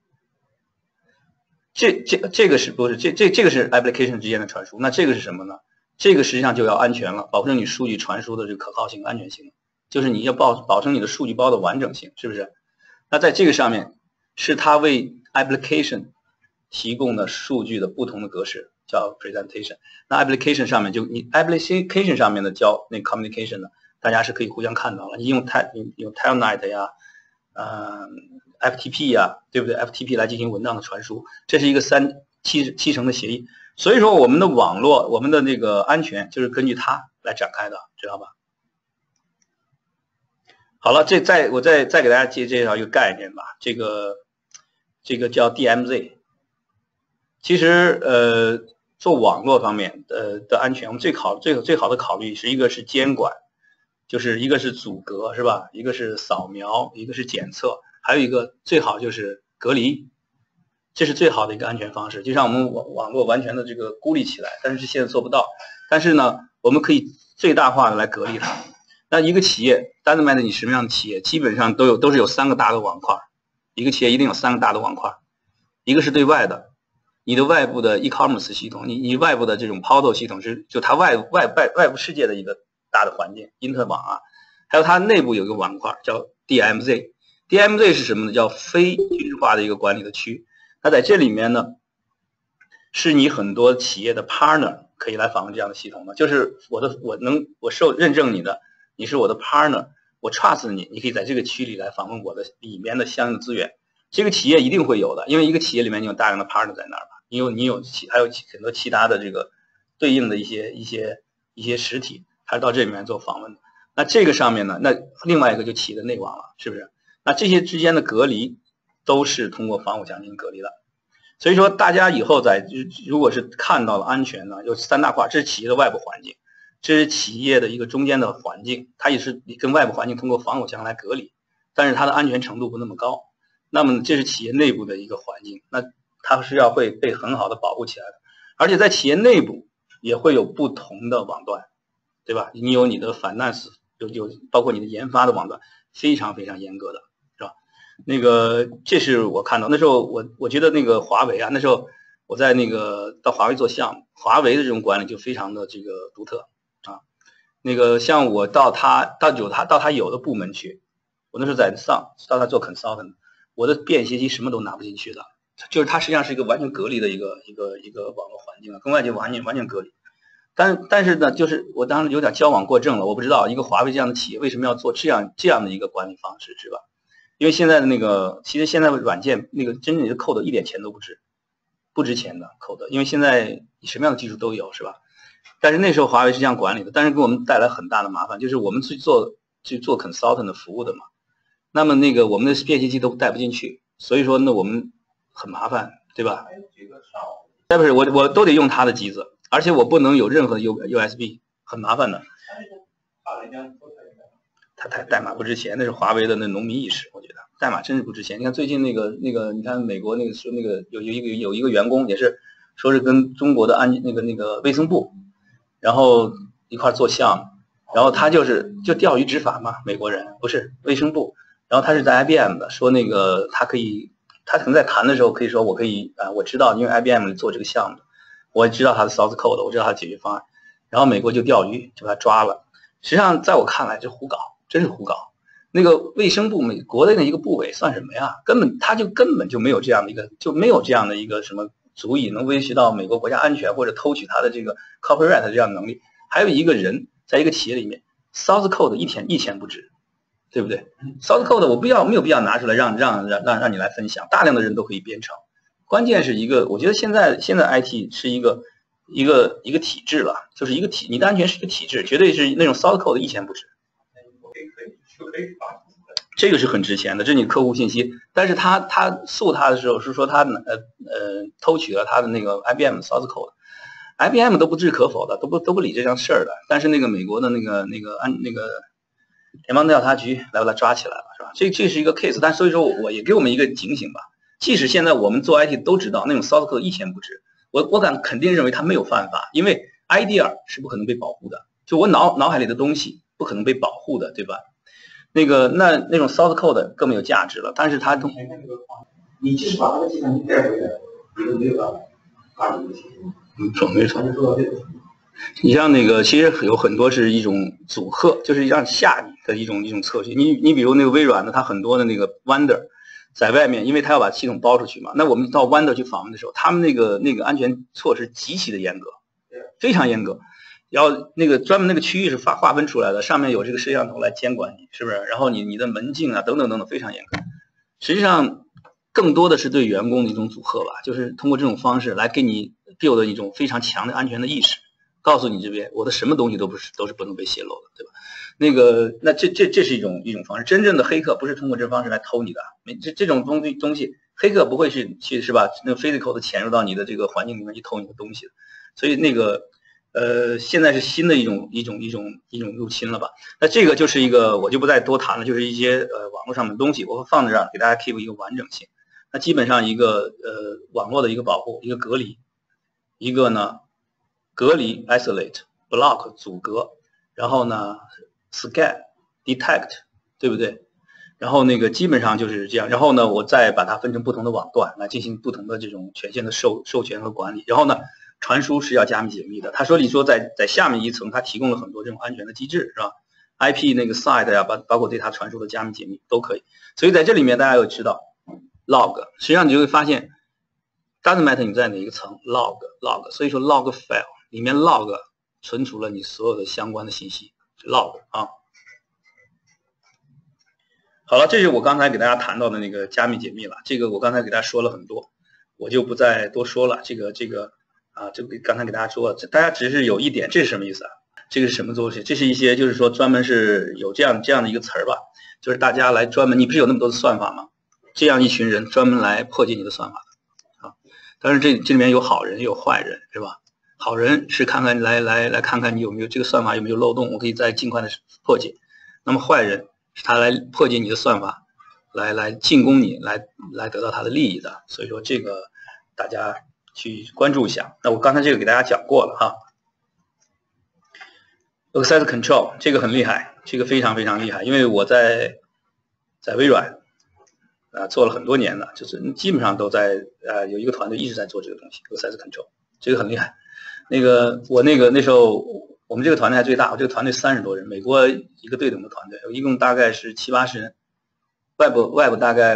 这个是不是这个是 application 之间的传输？那这个是什么呢？这个实际上就要安全了，保证你数据传输的这个可靠性、安全性，就是你要保证你的数据包的完整性，是不是？那在这个上面是它为 application 提供的数据的不同的格式，叫 presentation。那 application 上面就你 application 上面的叫那 communication 呢，大家是可以互相看到了。你用 telnet 呀，FTP 呀，对不对 ？FTP 来进行文档的传输，这是一个7层的协议。所以说，我们的网络，我们的那个安全就是根据它来展开的，知道吧？好了，我再给大家介绍一个概念吧，这个叫 DMZ。其实做网络方面的安全，我们最好的考虑是一个是监管，就是一个是阻隔，是吧？一个是扫描，一个是检测。还有一个最好就是隔离，这是最好的一个安全方式，就让我们网络完全的这个孤立起来，但是现在做不到。但是呢，我们可以最大化的来隔离它。那一个企业，单子卖的你什么样的企业，基本上都是有3个大的网块，一个企业一定有3个大的网块，一个是对外的，你的外部的 e-commerce 系统，你外部的这种 portal 系统是就它外部世界的一个大的环境，因特网啊，还有它内部有一个网块叫 DMZ。DMZ 是什么呢？叫非军事化的一个管理的区。那在这里面呢，是你很多企业的 partner 可以来访问这样的系统的，就是我受认证你的，你是我的 partner， 我 trust 你，你可以在这个区里来访问我的里面的相应的资源。这个企业一定会有的，因为一个企业里面你有大量的 partner 在那儿嘛，还有很多其他的这个对应的一些实体，它是到这里面做访问的。那这个上面呢，那另外一个就企业的内网了，是不是？那这些之间的隔离都是通过防火墙进行隔离的，所以说大家以后如果是看到了安全呢，有3大块，这是企业的外部环境，这是企业的一个中间的环境，它也是跟外部环境通过防火墙来隔离，但是它的安全程度不那么高。那么这是企业内部的一个环境，那它是要会被很好的保护起来的，而且在企业内部也会有不同的网段，对吧？你有你的 finance， 有包括你的研发的网段，非常非常严格的。那个，这是我看到那时候我觉得那个华为啊，那时候我在那个到华为做项目，华为的这种管理就非常的这个独特啊。那个像我到他有的部门去，我那时候到他做 consultant， 我的便携机什么都拿不进去的，就是它实际上是一个完全隔离的一个网络环境啊，跟外界完全隔离。但是呢，就是我当时有点矫枉过正了，我不知道一个华为这样的企业为什么要做这样的一个管理方式，是吧？因为现在的那个，其实现在软件那个真正的 code 一点钱都不值钱的 code， 因为现在什么样的技术都有，是吧？但是那时候华为是这样管理的，但是给我们带来很大的麻烦，就是我们去做 consultant 的服务的嘛，那么那个我们的便携机都带不进去，所以说呢我们很麻烦，对吧？再不是我都得用他的机子，而且我不能有任何的 USB， 很麻烦的。它代码不值钱，那是华为的那农民意识，我觉得代码真是不值钱。你看最近那个，你看美国那个说那个有一个员工也是说是跟中国的那个卫生部，然后一块做项目，然后他就钓鱼执法嘛，美国人不是卫生部，然后他是在 IBM 的，说那个他可能在谈的时候可以说我可以我知道，因为 IBM 做这个项目，我知道他的 source code， 我知道他的解决方案，然后美国就钓鱼，就把他抓了。实际上在我看来这胡搞。真是胡搞！那个卫生部美国的那一个部委算什么呀？根本就没有这样的一个什么足以能威胁到美国国家安全或者偷取他的这个 copyright 这样的能力。 还有一个人在一个企业里面 source code 一钱不值，对不对 ？source code 我没有必要拿出来让你来分享，大量的人都可以编程。关键是我觉得现在 IT 是一个体制了，就是你的安全是一个体制，绝对是那种 source code 一钱不值。这个是很值钱的，这是你客户信息。但是他诉他的时候是说他偷取了他的那个 IBM source code。IBM 都不置可否的，都不理这样事儿的。但是那个美国的那个联邦调查局来抓起来了，是吧？这是一个 case， 但所以说我也给我们一个警醒吧。即使现在我们做 IT 都知道那种 source code 一钱不值，我肯定认为他没有犯法，因为 idea 是不可能被保护的，就我脑海里的东西不可能被保护的，对吧？那种 source code 更没有价值了，但是它你即使把这个计算机带回来，你都没有办法发明这些。 没错。你像其实有很多是一种阻吓，就是让吓你的一种策略。你比如那个微软的，它很多的那个 Wonder 在外面，因为它要把系统包出去嘛。那我们到 Wonder 去访问的时候，他们那个安全措施极其的严格，非常严格。然后专门那个区域是划分出来的，上面有这个摄像头来监管你，是不是？然后你的门禁啊等等非常严格。实际上更多的是对员工的一种阻吓吧，就是通过这种方式来给你 build 一种非常强的安全的意识，告诉你这边我的什么东西都是不能被泄露的，对吧？那这是一种方式。真正的黑客不是通过这方式来偷你的，这种东西，黑客不会是吧？那 physical 的潜入到你的这个环境里面去偷你的东西的，所以现在是新的一种入侵了吧？那这个就是我就不再多谈了，就是一些网络上的东西，我会放在这儿给大家 keep 一个完整性。那基本上网络的一个保护，一个隔离，一个呢隔离 isolate block 阻隔，然后呢 scan detect， 对不对？然后基本上就是这样，然后呢我再把它分成不同的网段来进行不同的这种权限的授权和管理，然后呢传输是要加密解密的。他说在下面一层，他提供了很多这种安全的机制，是吧 ？IP site 呀，包括对它传输的加密解密都可以。所以在这里面大家要知道 log， 实际上你就会发现 doesn't matter 你在哪一个层 log， 所以说 log file 里面 log 存储了你所有的相关的信息 log 啊。好了，这是我刚才给大家谈到的那个加密解密了。这个我刚才给大家说了很多，我就不再多说了。这个刚才给大家说了，大家只是有一点，这是什么意思啊？这个是什么东西？这是一些就是说专门是有这样的一个词儿吧，就是大家来专门，你不是有那么多的算法吗？这样一群人专门来破解你的算法的啊。当然这里面有好人也有坏人，是吧？好人是看看来看看你有没有这个算法有没有漏洞，我可以再尽快的破解。那么坏人是他来破解你的算法，来进攻你，来得到他的利益的。所以说这个大家去关注一下。那我刚才这个给大家讲过了哈。Access Control 这个很厉害，这个非常非常厉害，因为我在微软做了很多年了，就是基本上都在有一个团队一直在做这个东西 Access Control， 这个很厉害。我那时候我们这个团队还最大，我这个团队30多人，美国一个对等的团队，一共大概是70、80人。Web 大概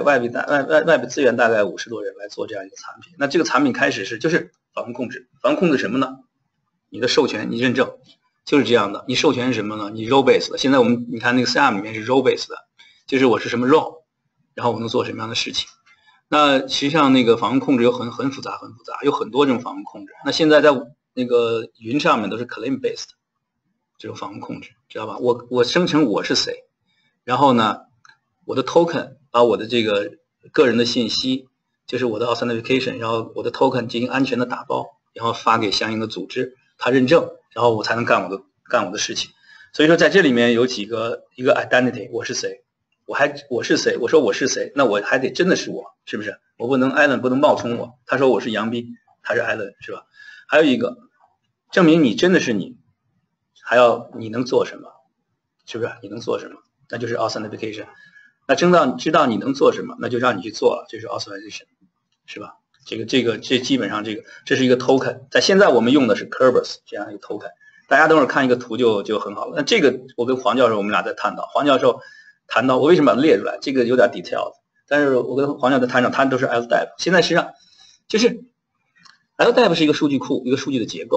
Web 资源大概50多人来做这样一个产品。那这个产品开始就是访问控制，访问控制什么呢？你的授权，你认证，就是这样的。你授权是什么呢？你 role based 的。现在你看那个 CM 里面是 role based 的，就是我是什么 role， 然后我能做什么样的事情。那实际上访问控制有很复杂，有很多这种访问控制。那现在在云上面都是 claim based 这种访问控制，知道吧？我生成我是谁，然后呢？我的 token 把我的这个个人的信息，就是我的 authentication， 然后我的 token 进行安全的打包，然后发给相应的组织，他认证，然后我才能干我的事情。所以说在这里面有一个 identity， 我是谁，我是谁，我说我是谁，那我还得真的是我，是不是？我不能 Allen 不能冒充我，他说我是杨斌，他是 Allen， 是吧？还有一个证明你真的是你，还要你能做什么，是不是？你能做什么？那就是 authentication。那知道你能做什么，那就让你去做了，这是 authorization， 是吧？这基本上这是一个 token， 在现在我们用的是 Kerberos 这样一个 token， 大家等会儿看一个图就很好了。那这个我跟黄教授我们俩在探讨，黄教授谈到我为什么把它列出来，这个有点 detail， 但是我跟黄教授在谈讨，他都是 LDAP。现在实际上就是 LDAP 是一个数据库，一个数据的结构，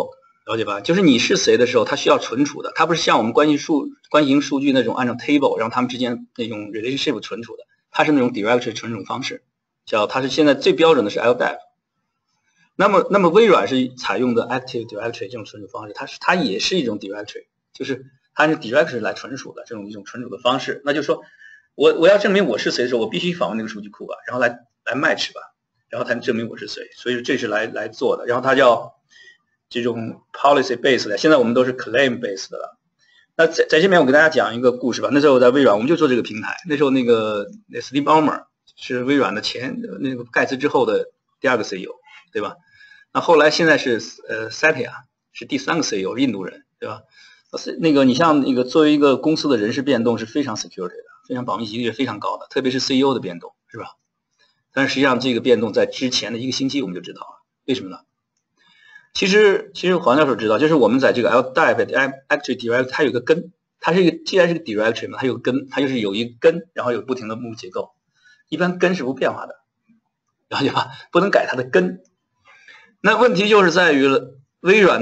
了解吧？就是你是谁的时候，它需要存储的，它不是像我们关系型数据那种按照 table 让它们之间那种 relationship 存储的，它是那种 directory 存储方式，它是现在最标准的是 LDAP。那么微软是采用的 Active Directory 这种存储方式，它也是一种 directory， 就是它是 directory 来存储的这种一种存储的方式。那就是说我要证明我是谁的时候，我必须访问那个数据库吧，然后来 match 吧，然后才能证明我是谁。所以这是来做的。然后它叫这种 policy based 的，现在我们都是 claim based 的了。那在这边我给大家讲一个故事吧。那时候我在微软，我们就做这个平台。那时候那个 Steve Ballmer 是微软的那个盖茨之后的第2个 CEO， 对吧？那后来现在是Satya 是第3个 CEO， 印度人，对吧？那个你像那个作为一个公司的人事变动是非常 security 的，非常保密级别非常高的，特别是 CEO 的变动，是吧？但是实际上这个变动在之前的1个星期我们就知道了，为什么呢？其实黄教授知道，就是我们在这个 LDAP Active Directory 它有个根，它是一个既然是个 directory 嘛，它有个根，它就是有一个根，然后有不停的目录结构，一般根是不变化的，了解吧？不能改它的根。那问题就是在于了微软的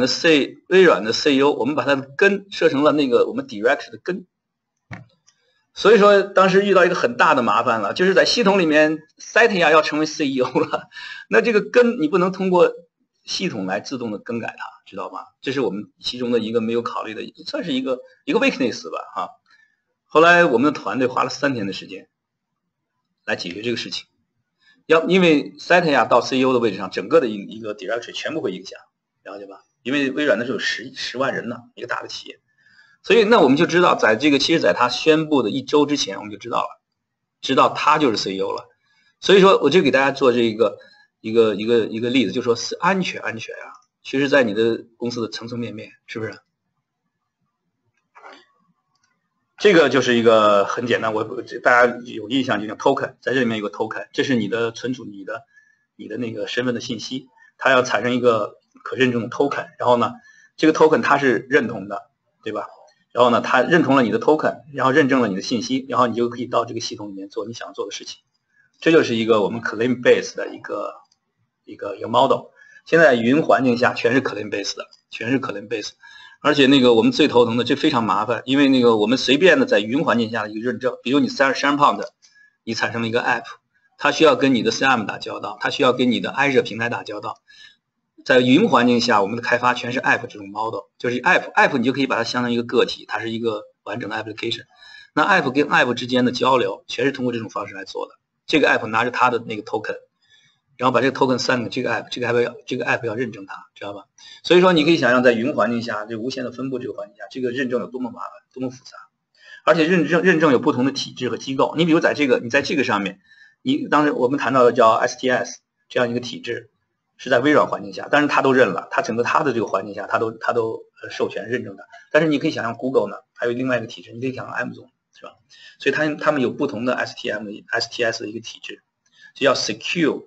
CEO， 我们把它的根设成了那个我们 directory 的根，所以说当时遇到一个很大的麻烦了，就是在系统里面 Satya 要成为 CEO 了，那这个根你不能通过系统来自动的更改它，知道吗？这是我们其中的一个没有考虑的，算是一个 weakness 吧，哈。后来我们的团队花了3天的时间来解决这个事情。因为 Satya 到 CEO 的位置上，整个的一个 directory 全部会影响，了解吧？因为微软那时候有10万人呢，一个大的企业，所以那我们就知道，其实在他宣布的1周之前，我们就知道了，知道他就是 CEO 了。所以说，我就给大家做这一个例子，就说是安全啊，其实在你的公司的层层面面，是不是？这个就是一个很简单，大家有印象就叫 token， 在这里面有个 token， 这是你的存储你的那个身份的信息，它要产生一个可认证的 token， 然后呢，这个 token 它是认同的，对吧？然后呢，它认同了你的 token， 然后认证了你的信息，然后你就可以到这个系统里面做你想做的事情。这就是一个我们 claim base 的一个 model。现在云环境下全是 claim base 的，全是 claim base。而且那个我们最头疼的，这非常麻烦，因为那个我们随便的在云环境下的一个认证，比如你 SharePoint 你产生了一个 app， 它需要跟你的 SAM 打交道，它需要跟你的 Azure 平台打交道。在云环境下，我们的开发全是 app 这种 model， 就是 app 你就可以把它相当于一个个体，它是一个完整的 application。那 app 跟 app 之间的交流，全是通过这种方式来做的。这个 app 拿着它的那个 token， 然后把这个 token 散给这个 app， 这个 app 要认证它，知道吧？所以说你可以想象，在云环境下，这无限的分布这个环境下，这个认证有多么麻烦，多么复杂。而且认证有不同的体制和机构。你比如你在这个上面，当时我们谈到的叫 STS 这样一个体制，是在微软环境下，但是它都认了，它整个它的这个环境下，它都授权认证的。但是你可以想象 Google 呢，还有另外一个体制，你可以想象 Amazon， 是吧？所以他们有不同的 STS 的一个体制，就叫 Secure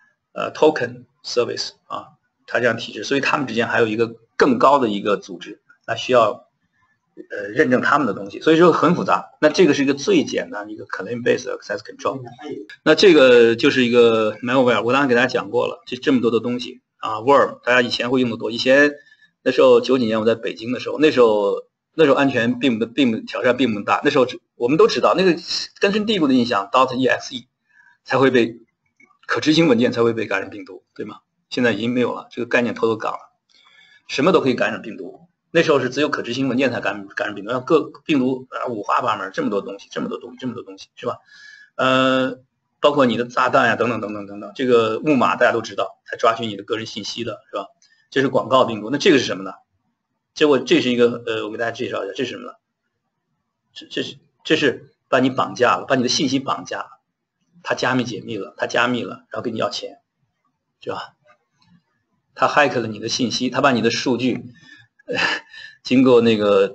Token Service 啊，它这样体制，所以他们之间还有一个更高的一个组织，那需要认证他们的东西，所以说很复杂。那这个是一个最简单的一个 claim based access control。那这个就是一个 malware， 我刚才给大家讲过了，这么多的东西啊 ，worm 大家以前会用的多。以前那时候90几年我在北京的时候，那时候安全挑战并不大。那时候我们都知道，那个根深蒂固的印象 .exe 才会被可执行文件才会被感染病毒，对吗？现在已经没有了，这个概念偷岗了，什么都可以感染病毒。那时候是只有可执行文件才感染病毒，要各病毒五花八门，这么多东西，是吧？包括你的炸弹呀，等等，这个木马大家都知道，才抓取你的个人信息的，是吧？这是广告病毒。那这个是什么呢？这是一个我给大家介绍一下，这是什么呢？这是把你绑架了，把你的信息绑架了，它加密解密了，然后跟你要钱，是吧？他 hack 了你的信息，他把你的数据经过那个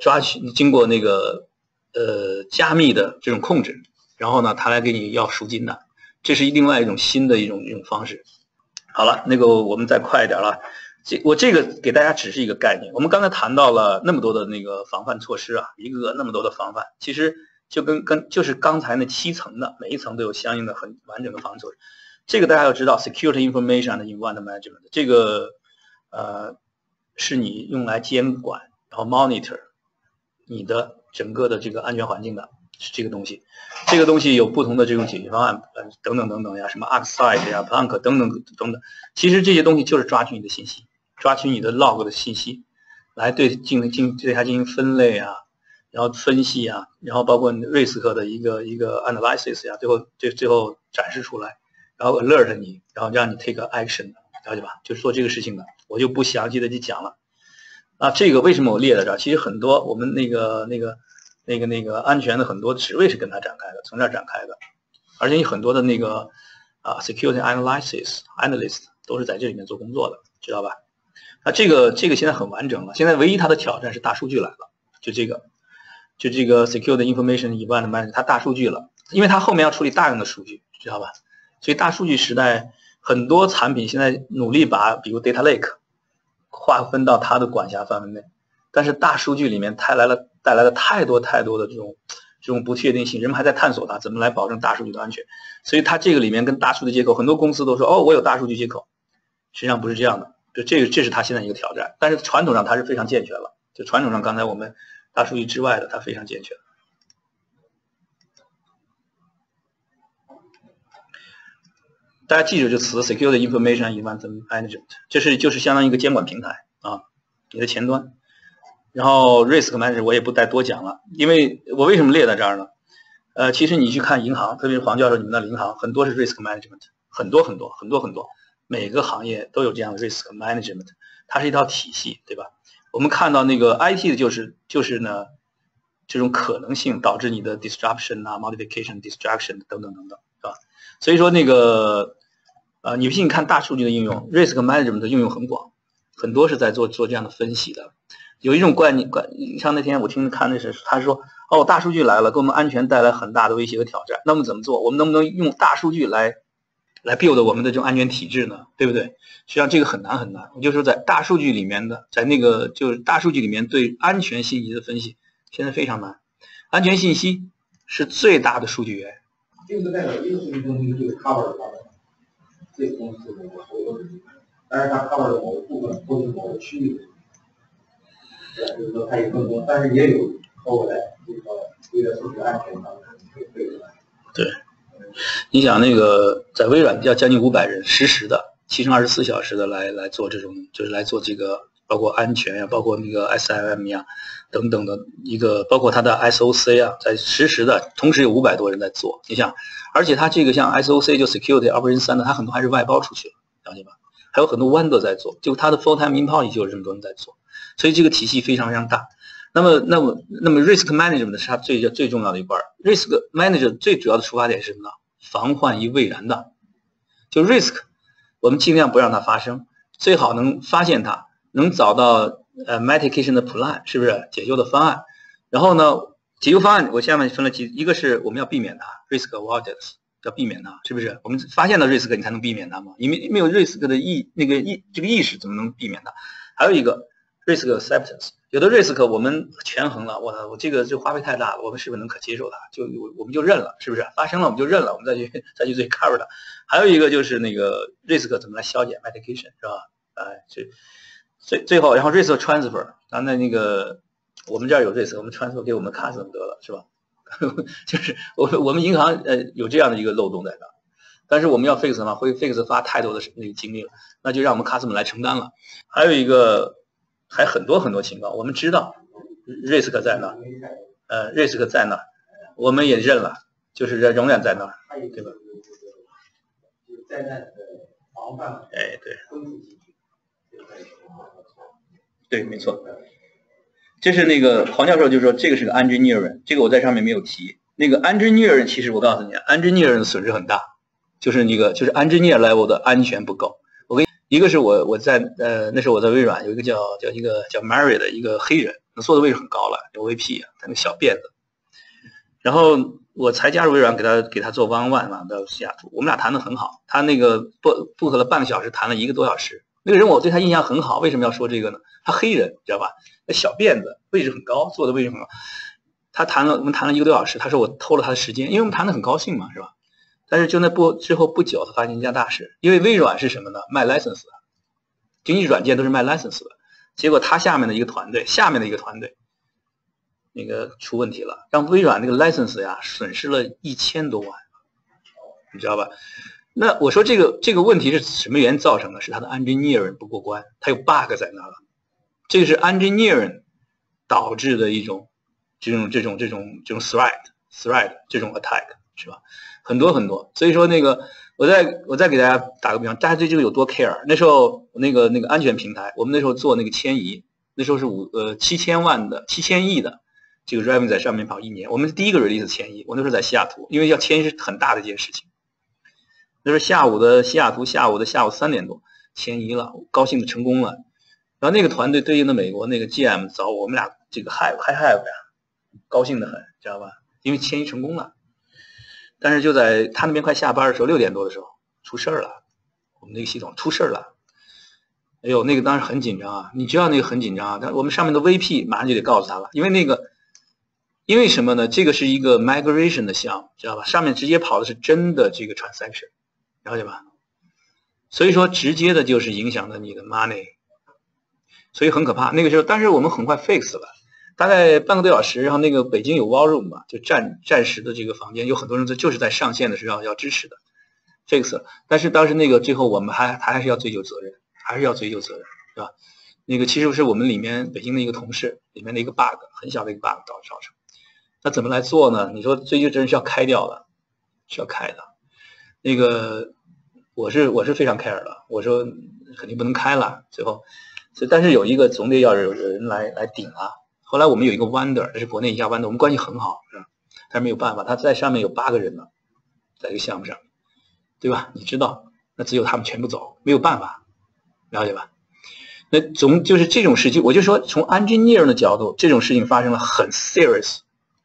加密的这种控制，然后呢，他来给你要赎金的，这是另外一种新的一种方式。好了，那个我们再快一点了。我这个给大家只是一个概念。我们刚才谈到了那么多的那个防范措施啊，一个那么多的防范，其实就就是刚才那7层的，每一层都有相应的很完整的防范措施。这个大家要知道 ，security information and environment management 这个是你用来监管，然后 monitor 你的整个的这个安全环境的，是这个东西。这个东西有不同的这种解决方案，等等等等呀，什么 ArcSight 呀、Planck 等等等等。其实这些东西就是抓取你的信息，抓取你的 log 的信息，来对它进行分类啊，然后分析啊，然后包括瑞斯克的一个 analysis 呀，最后展示出来，然后 alert 你，然后让你 take action， 了解吧？就是做这个事情的，我就不详细的去讲了。啊，这个为什么我列在这儿？其实很多我们那个安全的很多职位是跟他展开的，从这儿展开的，而且有很多的那个security analyst 都是在这里面做工作的，知道吧？那这个现在很完整了，现在唯一它的挑战是大数据来了，就这个 security information event management 它大数据了，因为它后面要处理大量的数据，知道吧？所以大数据时代很多产品现在努力把比如 data lake 划分到它的管辖范围内，但是大数据里面带来了太多的这种不确定性，人们还在探索它怎么来保证大数据的安全。所以它这个里面跟大数据接口，很多公司都说哦，我有大数据接口，实际上不是这样的。这是它现在一个挑战，但是传统上它是非常健全了。就传统上刚才我们大数据之外的，它非常健全。大家记住这词 Security Information Event Management， 就是相当于一个监管平台啊，你的前端。然后 Risk Management 我也不再多讲了，因为我为什么列在这儿呢？其实你去看银行，特别是黄教授你们的银行，很多是 Risk Management， 很多，每个行业都有这样的 Risk Management， 它是一套体系，对吧？我们看到那个 IT 的就是呢，这种可能性导致你的 disruption 啊、modification、distraction 等等，是吧？所以说那个你不信看大数据的应用 ，Risk Management 的应用很广，很多是在做这样的分析的。有一种观念，像那天我看那是他说哦，大数据来了，给我们安全带来很大的威胁和挑战。那么怎么做？我们能不能用大数据来 build 我们的这种安全体制呢？对不对？实际上这个很难。我就说在大数据里面的，在那个就是大数据里面对安全信息的分析，现在非常难。安全信息是最大的数据源。 这个代表一个数据中心就是 cover 的范围，这个公司的所有的，但是它 cover 的某个部分或者某个区域。就是说它有更多，但是也有后来这个为了数据安全方面会出来。 对，你想那个在微软要将近500人实时的7乘24小时的来做这种，就是来做这个包括安全呀，包括那个 SIM 呀等等的一个，包括它的 SOC 啊，在实时的同时有500多人在做。你想，而且它这个像 SOC 就 Security Operation Center，它很多还是外包出去了，了解吧？还有很多弯德在做，就它的 full time employee 就有这么多人在做。所以这个体系非常大。那么 risk management 是它最重要的一块。risk management 最主要的出发点是什么呢？防患于未然的。就 risk 我们尽量不让它发生，最好能发现它，能找到mitigation 的 plan， 是不是解救的方案？然后呢，解救方案我下面分了一个是我们要避免它 risk avoidance， 要避免它，是不是？我们发现了 risk 你才能避免它嘛？你没有 risk 的这个意识怎么能避免它？还有一个risk acceptance， 有的 risk 我们权衡了，我这个花费太大了，我们是不是能可接受它？我们就认了，是不是？发生了我们就认了，我们再去最 cover 它。还有一个就是那个 risk 怎么来消减 mitigation， 是吧？最后，然后 risk transfer， 那个我们这儿有 risk， 我们 transfer 给我们 customer 得了，是吧？就是我们银行有这样的一个漏洞在这，但是我们要 fix 嘛，会 fix 花太多的那个精力了，那就让我们 customer 来承担了。还有一个。还很多情况，我们知道 risk 在那，risk 在那，我们也认了，就是永远在那儿，对吧？ 就是灾难的防范。 哎，对。对，没错。这是那个黄教授就说这个是个 engineering， 这个我在上面没有提。那个 engineering 其实我告诉你 ，engineering 的损失很大，就是engineer level 的安全不够。一个是我在那时候我在微软有一个叫 Mary 的一个黑人，坐的位置很高了，有 VP 啊，他那个小辫子。然后我才加入微软，给他做 one-on-one 嘛，到西雅图，我们俩谈得很好。他那个book了半个小时，谈了1个多小时。那个人我对他印象很好，为什么要说这个呢？他黑人，知道吧？那小辫子，位置很高，坐的位置很高。我们谈了1个多小时，他说我偷了他的时间，因为我们谈得很高兴嘛，是吧？但是就之后不久，他发现一件大事，因为微软是什么呢？卖 license 的，经济软件都是卖 license 的。 结果他下面的一个团队，那个出问题了，让微软那个 license 呀损失了1000多万，你知道吧？那我说这个问题是什么原因造成的？是他的 engineering 不过关，他有 bug 在那了。这个是 engineering 导致的一种这种 threat 这种 attack 是吧？很多，所以说那个我再给大家打个比方，大家对这个有多 care？ 那时候那个安全平台，我们那时候做那个迁移，那时候是7000亿的这个 revenue 在上面跑1年，我们第一个 release 迁移，我那时候在西雅图，因为要迁移是很大的一件事情。那是西雅图下午3点多迁移了，高兴的成功了。然后那个团队对应的美国那个 GM 找我们俩这个 high 呀，高兴的很，知道吧？因为迁移成功了。但是就在他那边快下班的时候，6点多的时候出事了，我们那个系统出事了。哎呦，那个当时很紧张啊！你知道那个很紧张啊，我们上面的 VP 马上就得告诉他了，因为什么呢？这个是一个 migration 的项目，知道吧？上面直接跑的是真的这个 transaction。了解吧？所以说直接的就是影响了你的 money， 所以很可怕。那个时候，但是我们很快 fix 了，大概半个多小时。然后那个北京有 war room 嘛，就暂时的这个房间，有很多人就是在上线的时候要支持的 fix 了。但是当时那个最后我们还是要追究责任，是吧？那个其实是我们里面北京的一个同事里面的一个 bug， 很小的一个 bug 造成。那怎么来做呢？你说追究责任是要开掉的，是要开的。那个我是非常 care 的，我说肯定不能开了，最后，但是有一个总得要有人来顶啊。后来我们有一个 Wonder， 这是国内一家 Wonder， 我们关系很好，是吧？但是没有办法，他在上面有8个人呢，在一个项目上，对吧？你知道，那只有他们全部走，没有办法，了解吧？那就是这种事情，我就说从 engineer 的角度，这种事情发生了很 serious，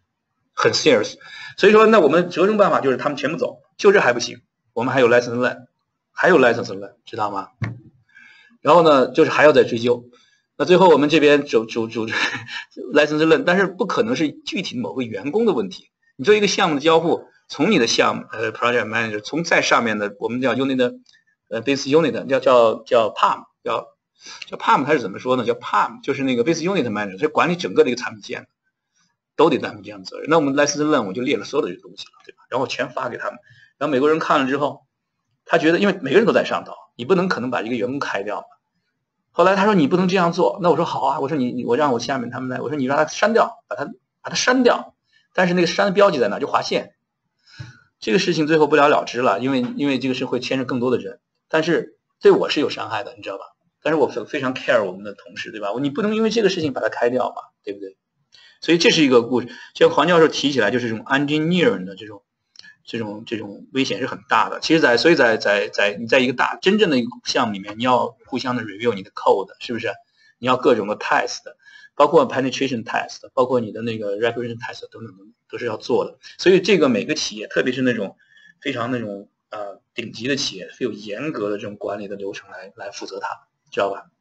所以说那我们折中办法就是他们全部走，就这还不行。我们还有 license learn， 知道吗？然后呢，就是还要再追究。那最后我们这边主 license learn， 但是不可能是具体某个员工的问题。你做一个项目的交互，从你的项目project manager， 从在上面的我们叫 unit base unit 叫 PAM， 叫 PAM， 它是怎么说呢？叫 PAM， 就是那个 base unit manager， 是管理整个的一个产品线的，都得担负这样的责任。那我们 license learn 我就列了所有的这个东西了，对吧？然后全发给他们。然后美国人看了之后，他觉得，因为每个人都在上头，你不能可能把一个员工开掉。后来他说你不能这样做，那我说好啊，我说我让我下面他们来，我说你让他删掉，把它删掉，但是那个删的标记在哪？就划线。这个事情最后不了了之了，因为这个是会牵涉更多的人，但是对我是有伤害的，你知道吧？但是我非常 care 我们的同事，对吧？你不能因为这个事情把它开掉嘛，对不对？所以这是一个故事。这个黄教授提起来就是这种 engineering 的这种危险是很大的。其实所以你在一个真正的一个项目里面，你要互相的 review 你的 code， 是不是？你要各种的 test， 包括 penetration test， 包括你的那个 regression test 等等都是要做的。所以这个每个企业，特别是那种非常那种顶级的企业，是有严格的这种管理的流程来负责它，知道吧？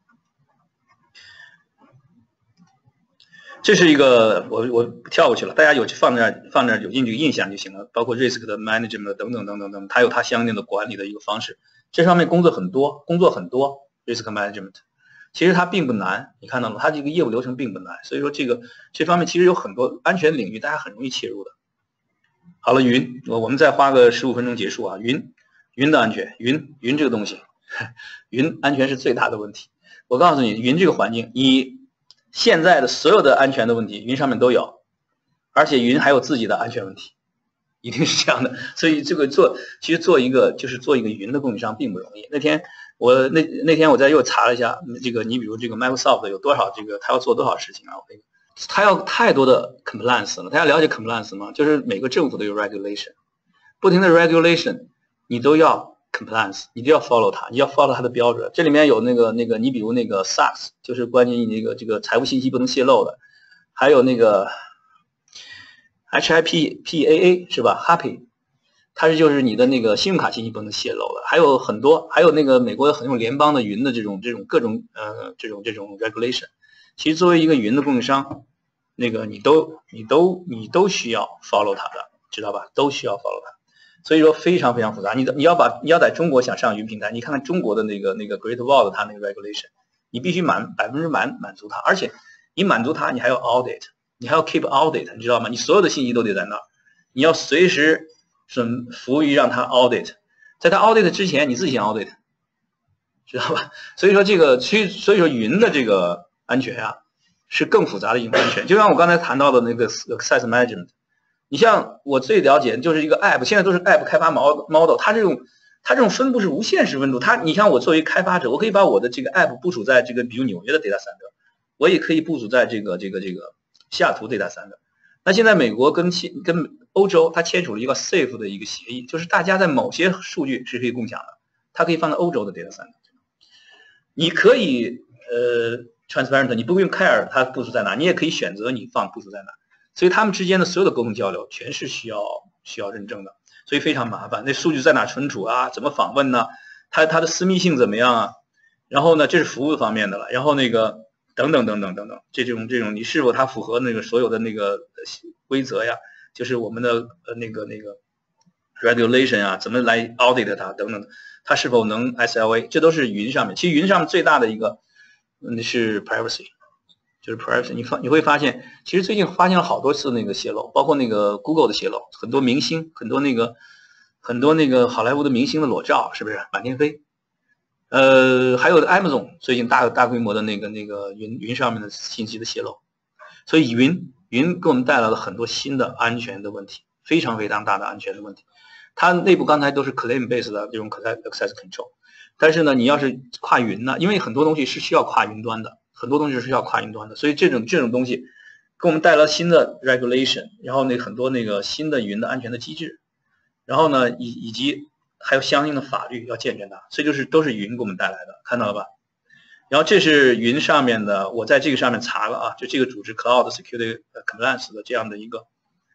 这是一个我跳过去了，大家有放那儿有进去印象就行了，包括 risk 的 management 等等，它有它相应的管理的一个方式。这上面工作很多 risk management， 其实它并不难，你看到吗？它这个业务流程并不难，所以说这方面其实有很多安全领域大家很容易切入的。好了，云，我们再花个15分钟结束啊。云的安全，云这个东西，云安全是最大的问题。我告诉你，云这个环境，现在的所有的安全的问题，云上面都有，而且云还有自己的安全问题，一定是这样的。所以这个其实做一个云的供应商并不容易。那天我又查了一下，这个你比如这个 Microsoft 有多少他要做多少事情啊？他要太多的 compliance 了。大家了解 compliance 吗？就是每个政府都有 regulation， 不停的 regulation， 你都要 compliance， 你就要 follow 它，你要 follow 它的标准。这里面有那个你比如那个 SaaS， 就是关于你这个财务信息不能泄露的，还有那个 HIPAA 是吧 ？Happy， 它就是你的那个信用卡信息不能泄露的，还有很多，还有那个美国很多联邦的云的这种各种这种 regulation。其实作为一个云的供应商，那个你都需要 follow 它的，知道吧？都需要 follow 它。所以说非常非常复杂。你要在中国想上云平台，你看看中国的那个 Great Wall 它那个 regulation， 你必须100%满足它，而且你满足它，你还要 audit， 你还要 keep audit， 你知道吗？你所有的信息都得在那儿，你要随时服务于让它 audit， 在它 audit 之前，你自己先 audit， 知道吧？所以说云的这个安全啊，是更复杂的一种安全。就像我刚才谈到的那个 access management， 你像我最了解就是一个 app， 现在都是 app 开发 model， 它这种分布是无限时分布。你像我作为开发者，我可以把我的这个 app 部署在这个比如纽约的 data center， 我也可以部署在这个西雅图 data center。那现在美国跟欧洲它签署了一个 safe 的一个协议，就是大家在某些数据是可以共享的，它可以放在欧洲的 data center。你可以transparent， 你不用 care 它部署在哪，你也可以选择你部署在哪。所以他们之间的所有的沟通交流全是需要认证的，所以非常麻烦。那数据在哪存储啊？怎么访问呢？它的私密性怎么样啊？然后呢，这是服务方面的了。然后那个等等，这种你是否它符合那个所有的那个规则呀？就是我们的那个 regulation 啊，怎么来 audit 它等等，它是否能 SLA， 这都是云上面。其实云上面最大的一个是 privacy。就是 privacy， 你会发现，其实最近发现了好多次那个泄露，包括那个 Google 的泄露，很多明星，很多那个好莱坞的明星的裸照，是不是满天飞？还有 Amazon 最近大规模的那个云上面的信息的泄露，所以云给我们带来了很多新的安全的问题，非常大的安全的问题。它内部刚才都是 claim based 的这种 access control， 但是呢，你要是跨云呢，因为很多东西是需要跨云端的。很多东西是需要跨云端的，所以这种东西给我们带来新的 regulation， 然后很多新的云的安全的机制，然后呢以及还有相应的法律要健全它，所以都是云给我们带来的，看到了吧？然后这是云上面的，我在这个上面查了啊，就这个组织 Cloud Security Compliance 的这样的一个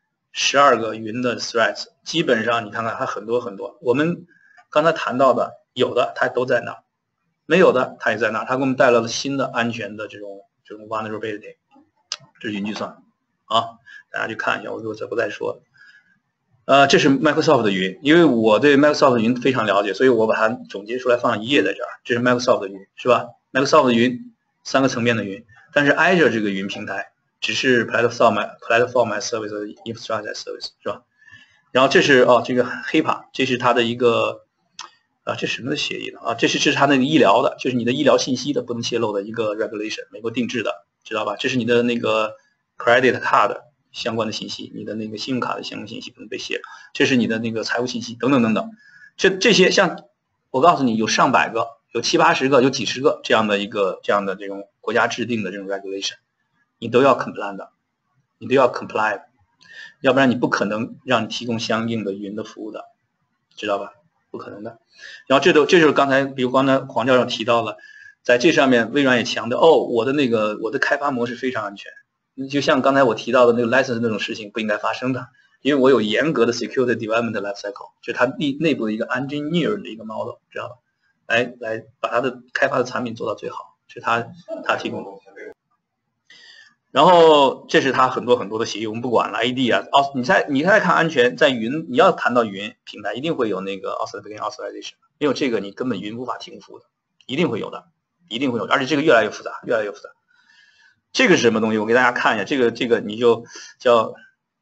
12个云的 threats， 基本上你看看它很多，我们刚才谈到的有的它都在那。没有的，它也在那，它给我们带来了新的安全的这种 vulnerability， 这是云计算啊，大家去看一下，我不再说。这是 Microsoft 的云，因为我对 Microsoft 的云非常了解，所以我把它总结出来放一页在这儿。这是 Microsoft 的云，是吧 ？Microsoft 的云3个层面的云，但是 Azure 这个云平台只是 platform as service infrastructure as service， 是吧？然后这是这个 HIPAA， 这是它的一个。这是什么的协议呢？这是他那个医疗的，就是你的医疗信息的不能泄露的一个 regulation， 美国定制的，知道吧？这是你的那个 credit card 相关的信息，你的那个信用卡的相关信息不能被泄露，这是你的那个财务信息等等。这些像我告诉你，有上百个，有70-80个，有几十个这样的这种国家制定的这种 regulation， 你都要 comply 的，你都要 comply， 要不然你不可能让你提供相应的云的服务的，知道吧？不可能的。然后这就是刚才黄教授提到了，在这上面微软也强调，我的开发模式非常安全，就像刚才我提到的那个 license 那种事情不应该发生的，因为我有严格的 security development life cycle， 就是它内部的一个 engineer 的一个 model， 知道吧？来把它的开发的产品做到最好，是它提供的。然后这是它很多的协议，我们不管了 AD 啊，你再看安全，在云你要谈到云平台，一定会有那个 authorization， 没有这个你根本云无法提供服务的，一定会有的，而且这个越来越复杂。这个是什么东西？我给大家看一下，这个你就叫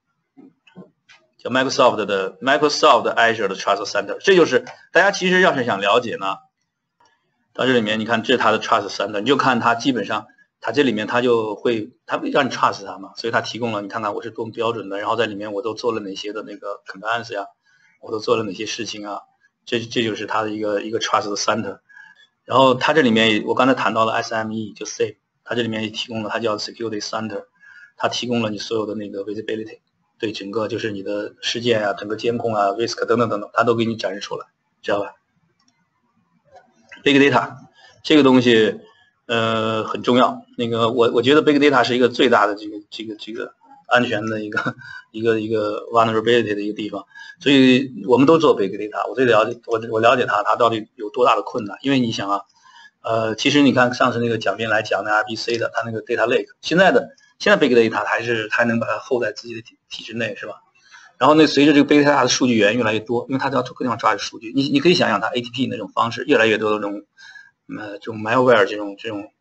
Microsoft Azure 的 Trust Center， 这就是大家其实要是想了解呢，到这里面你看这是它的 Trust Center， 你就看它基本上。它这里面它会让你 trust 它嘛，所以它提供了你看看我是多么标准的，然后在里面我都做了哪些的那个 compliance 呀，我都做了哪些事情啊，这就是它的一个 trust center。然后它这里面我刚才谈到了 SME 就 safe， 它这里面也提供了它叫 security center， 它提供了你所有的那个 visibility， 对整个就是你的事件啊，整个监控啊 risk 等等，它都给你展示出来，知道吧 ？Big data 这个东西。很重要。那个我觉得 big data 是一个最大的这个安全的一个 vulnerability 的一个地方，所以我们都做 big data。我了解它到底有多大的困难，因为你想啊，其实你看上次那个讲编来讲的 RBC 的，它那个 data lake， 现在 big data 还能把它 hold 在自己的体制内，是吧？然后随着这个 big data 的数据源越来越多，因为它要从各地方抓取数据，你可以想象它 ATP 那种方式越来越多的这种malware 这种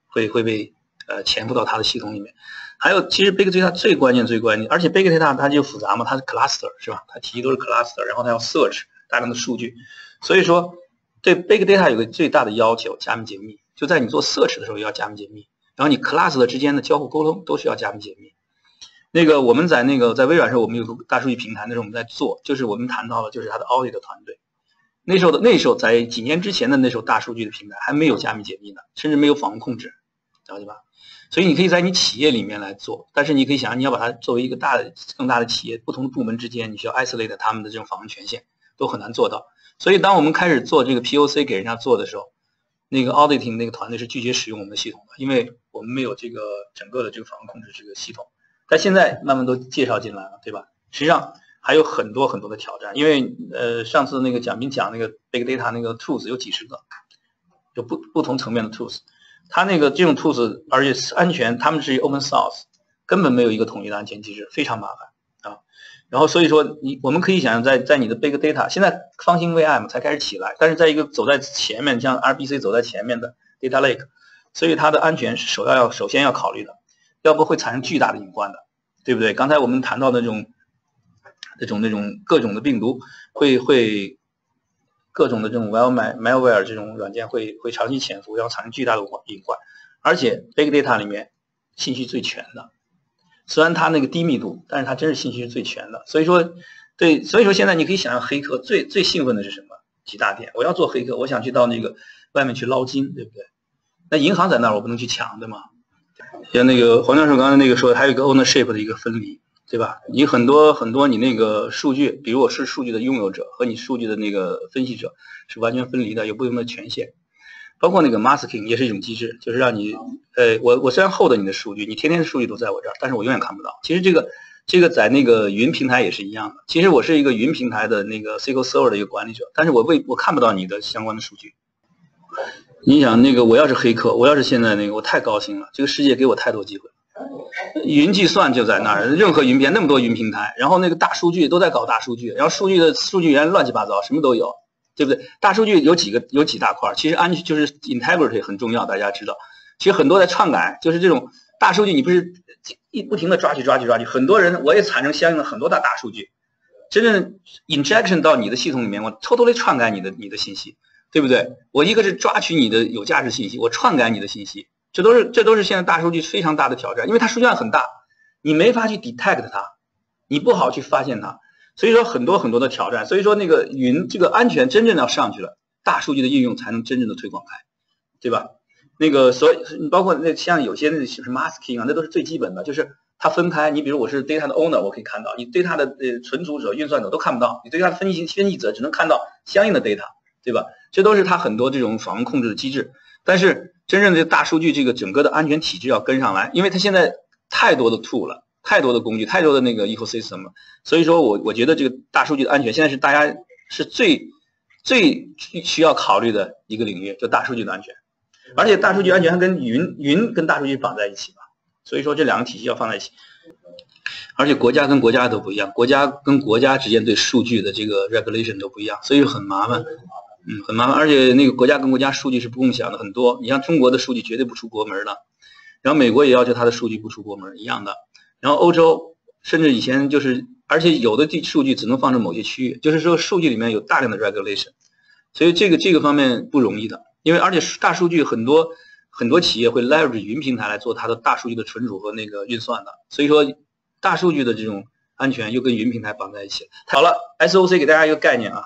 会被潜伏到它的系统里面。还有，其实 Big Data 最关键，而且 Big Data 它就复杂嘛，它是 cluster 是吧？它体系都是 cluster， 然后它要 search 大量的数据，所以说对 Big Data 有个最大的要求，加密解密。就在你做 search 的时候要加密解密，然后你 cluster 之间的交互沟通都需要加密解密。那个我们在微软的时候，我们有个大数据平台，那时候我们在做，就是我们谈到了就是它的 audit 团队。那时候在几年之前的那时候大数据的平台还没有加密解密呢，甚至没有访问控制，了解吧？所以你可以在你企业里面来做，但是你可以想，你要把它作为一个更大的企业，不同的部门之间，你需要 isolate 他们的这种访问权限，都很难做到。所以当我们开始做这个 POC 给人家做的时候，那个 auditing 那个团队是拒绝使用我们的系统的，因为我们没有这个整个的这个访问控制这个系统。但现在慢慢都介绍进来了，对吧？实际上还有很多的挑战，因为上次那个蒋斌讲那个 Big Data 那个 tools 有几十个，有不同层面的 tools。它这种 tools， 而且是安全，他们是 open source， 根本没有一个统一的安全机制，非常麻烦啊。然后所以说我们可以想象在你的 big data， 现在方兴未艾嘛，才开始起来，但是在一个走在前面，像 RBC 走在前面的 data lake， 所以它的安全是首先要考虑的，要不会产生巨大的隐患的，对不对？刚才我们谈到的那种各种的病毒会各种的这种 malware 这种软件会长期潜伏，然后产生巨大的隐患。而且 big data 里面信息最全的，虽然它那个低密度，但是它真是信息是最全的。所以说现在你可以想象黑客最兴奋的是什么？几大点，我要做黑客，我想去到那个外面去捞金，对不对？那银行在那儿，我不能去抢，对吗？像那个黄教授刚才那个说，还有一个 ownership 的一个分离。对吧？你很多你那个数据，比如我是数据的拥有者和你数据的那个分析者是完全分离的，有不同的权限。包括那个 masking 也是一种机制，就是让你我虽然hold你的数据，你天天的数据都在我这儿，但是我永远看不到。其实这个在那个云平台也是一样的。其实我是一个云平台的那个 SQL Server 的一个管理者，但是我看不到你的相关的数据。你想那个我要是黑客，我要是现在那个我太高兴了，这个世界给我太多机会。云计算就在那儿，任何云那么多云平台，然后那个大数据都在搞大数据，然后数据源乱七八糟，什么都有，对不对？大数据有几大块，其实安全就是 integrity 很重要，大家知道。其实很多在篡改，就是这种大数据，你不是不停的抓取，很多人我也产生相应的很多大数据，真正 injection 到你的系统里面，我偷偷的篡改你的信息，对不对？我一个是抓取你的有价值信息，我篡改你的信息。这都是现在大数据非常大的挑战，因为它数据量很大，你没法去 detect 它，你不好去发现它，所以说很多的挑战。所以说那个云这个安全真正要上去了，大数据的应用才能真正的推广开，对吧？那个所以包括那像有些那什么 masking 啊，那都是最基本的，就是它分开。你比如我是 data 的 owner， 我可以看到，你对它的存储者、运算者都看不到，你对它的分析者只能看到相应的 data， 对吧？这都是它很多这种访问控制的机制，但是真正的大数据这个整个的安全体制要跟上来，因为它现在太多的 tool 了，太多的工具，太多的那个 ecosystem 了，所以说我觉得这个大数据的安全现在是大家是最需要考虑的一个领域，就大数据的安全。而且大数据安全还跟云跟大数据绑在一起嘛，所以说这两个体系要放在一起。而且国家跟国家都不一样，国家跟国家之间对数据的这个 regulation 都不一样，所以很麻烦。很麻烦，而且那个国家跟国家数据是不共享的很多。你像中国的数据绝对不出国门的，然后美国也要求它的数据不出国门一样的。然后欧洲甚至以前就是，而且有的数据只能放在某些区域，就是说数据里面有大量的 regulation， 所以这个方面不容易的。因为而且大数据很多企业会 leverage 云平台来做它的大数据的存储和那个运算的，所以说大数据的这种安全又跟云平台绑在一起。好了 ，SOC 给大家一个概念啊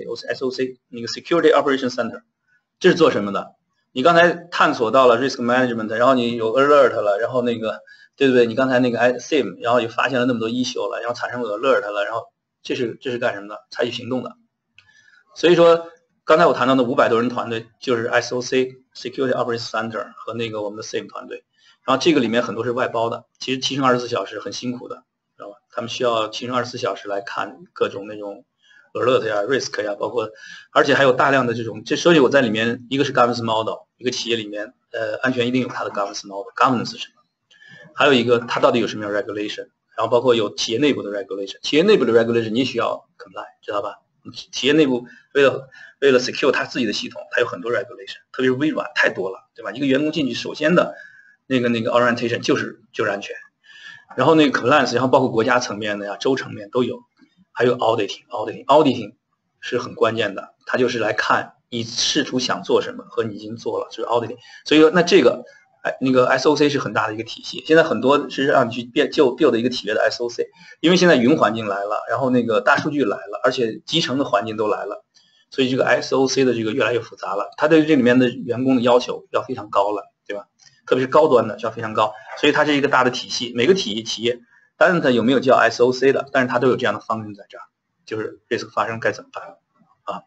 ，SOC 那个 Security Operation Center， 这是做什么的？你刚才探索到了 Risk Management， 然后你有 Alert 了，然后那个对不对？你刚才那个 SIEM， 然后也发现了那么多 issue 了，然后产生了 Alert 了，然后这是干什么的？采取行动的。所以说，刚才我谈到的500多人团队就是 SOC Security Operation Center 和那个我们的 SIEM 团队，然后这个里面很多是外包的，其实7乘24小时很辛苦的。知道吧？他们需要7乘24小时来看各种那种 alert 呀、risk 呀，包括，而且还有大量的这种，所以我在里面，一个是 governance model， 一个企业里面，安全一定有它的 governance model，governance 是什么？还有一个它到底有什么样 regulation， 然后包括有企业内部的 regulation， 企业内部的 regulation 你也需要 comply， 知道吧？ 企业内部为了 secure 它自己的系统，它有很多 regulation， 特别是微软太多了，对吧？一个员工进去，首先的那个 orientation 就是安全，然后那个 compliance， 然后包括国家层面的呀、州层面都有，还有 auditing 是很关键的，它就是来看你试图想做什么和你已经做了，就是 auditing。所以说，那这个那个 SOC 是很大的一个体系，现在很多是让你去build 一个企业的 SOC， 因为现在云环境来了，然后那个大数据来了，而且集成的环境都来了，所以这个 SOC 的这个越来越复杂了，它对这里面的员工的要求要非常高了，对吧？特别是高端的要非常高，所以它是一个大的体系，每个企业，当然它有没有叫 SOC 的，但是它都有这样的方针在这儿，就是 risk 发生该怎么办啊？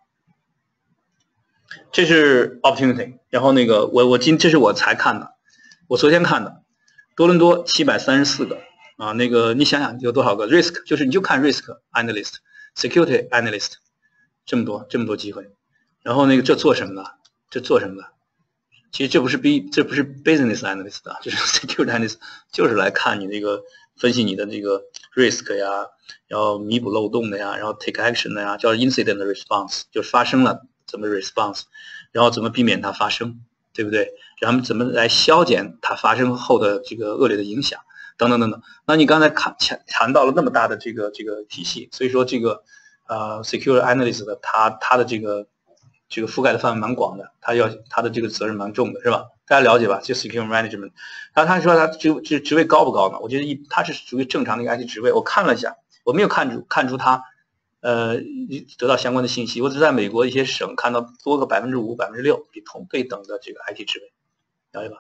这是 opportunity， 然后那个这是我才看的。我昨天看的，多伦多734个啊，那个你想想有多少个 risk， 就是你就看 risk analyst、security analyst， 这么多机会，然后那个这做什么的？其实这不是 business analyst 啊，这是 security analyst， 就是来看你那个分析你的这个 risk 呀，然后弥补漏洞的呀，然后 take action 的呀，叫 incident response， 就是发生了怎么 response， 然后怎么避免它发生。对不对？然后怎么来消减它发生后的这个恶劣的影响，等等等等。那你刚才谈到了那么大的这个体系，所以说这个security analyst 的他的这个覆盖的范围蛮广的，他的这个责任蛮重的，是吧？大家了解吧？就 security management。然后他说他职位高不高呢？我觉得他是属于正常的一个 IT 职位。我看了一下，我没有看出他得到相关的信息，我只在美国一些省看到多个5%、6%比同辈等的这个 IT 职位，了解吧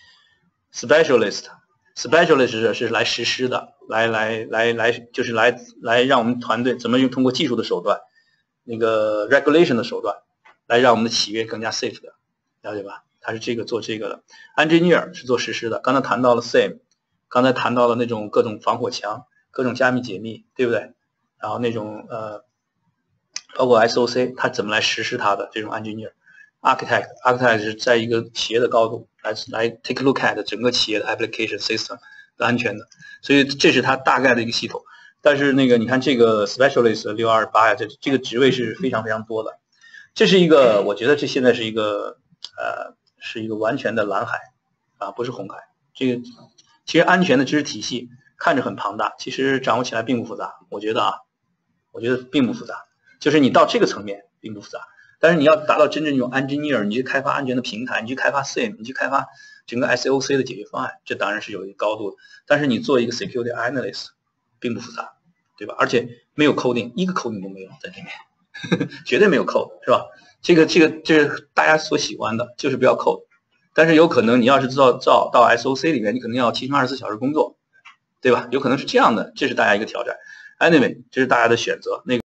？Specialist 是来实施的，就是来让我们团队怎么通过技术的手段，那个 regulation 的手段，来让我们的企业更加 safe 的，了解吧？他是做这个的。Engineer 是做实施的，刚才谈到了 SIEM， 刚才谈到了那种各种防火墙、各种加密解密，对不对？然后那种包括 SOC， 它怎么来实施它的这种 engineer、architect 是在一个企业的高度来 take a look at 整个企业的 application system 的安全的，所以这是它大概的一个系统。但是那个你看这个 specialist 628呀，这个职位是非常非常多的，这是一个我觉得这现在是一个完全的蓝海啊，不是红海。这个其实安全的知识体系看着很庞大，其实掌握起来并不复杂，我觉得并不复杂，就是你到这个层面并不复杂，但是你要达到真正这种 engineer， 你去开发安全的平台，你去开发 SIEM， 你去开发整个 SOC 的解决方案，这当然是有一个高度的。但是你做一个 security analyst 并不复杂，对吧？而且没有 coding， 一个 coding 都没有在里面，绝对没有 code， 是吧？这是大家所喜欢的，就是不要 code。但是有可能你要是到 SOC 里面，你可能要7天24小时工作，对吧？有可能是这样的，这是大家一个挑战。Anyway， 这是大家的选择。那个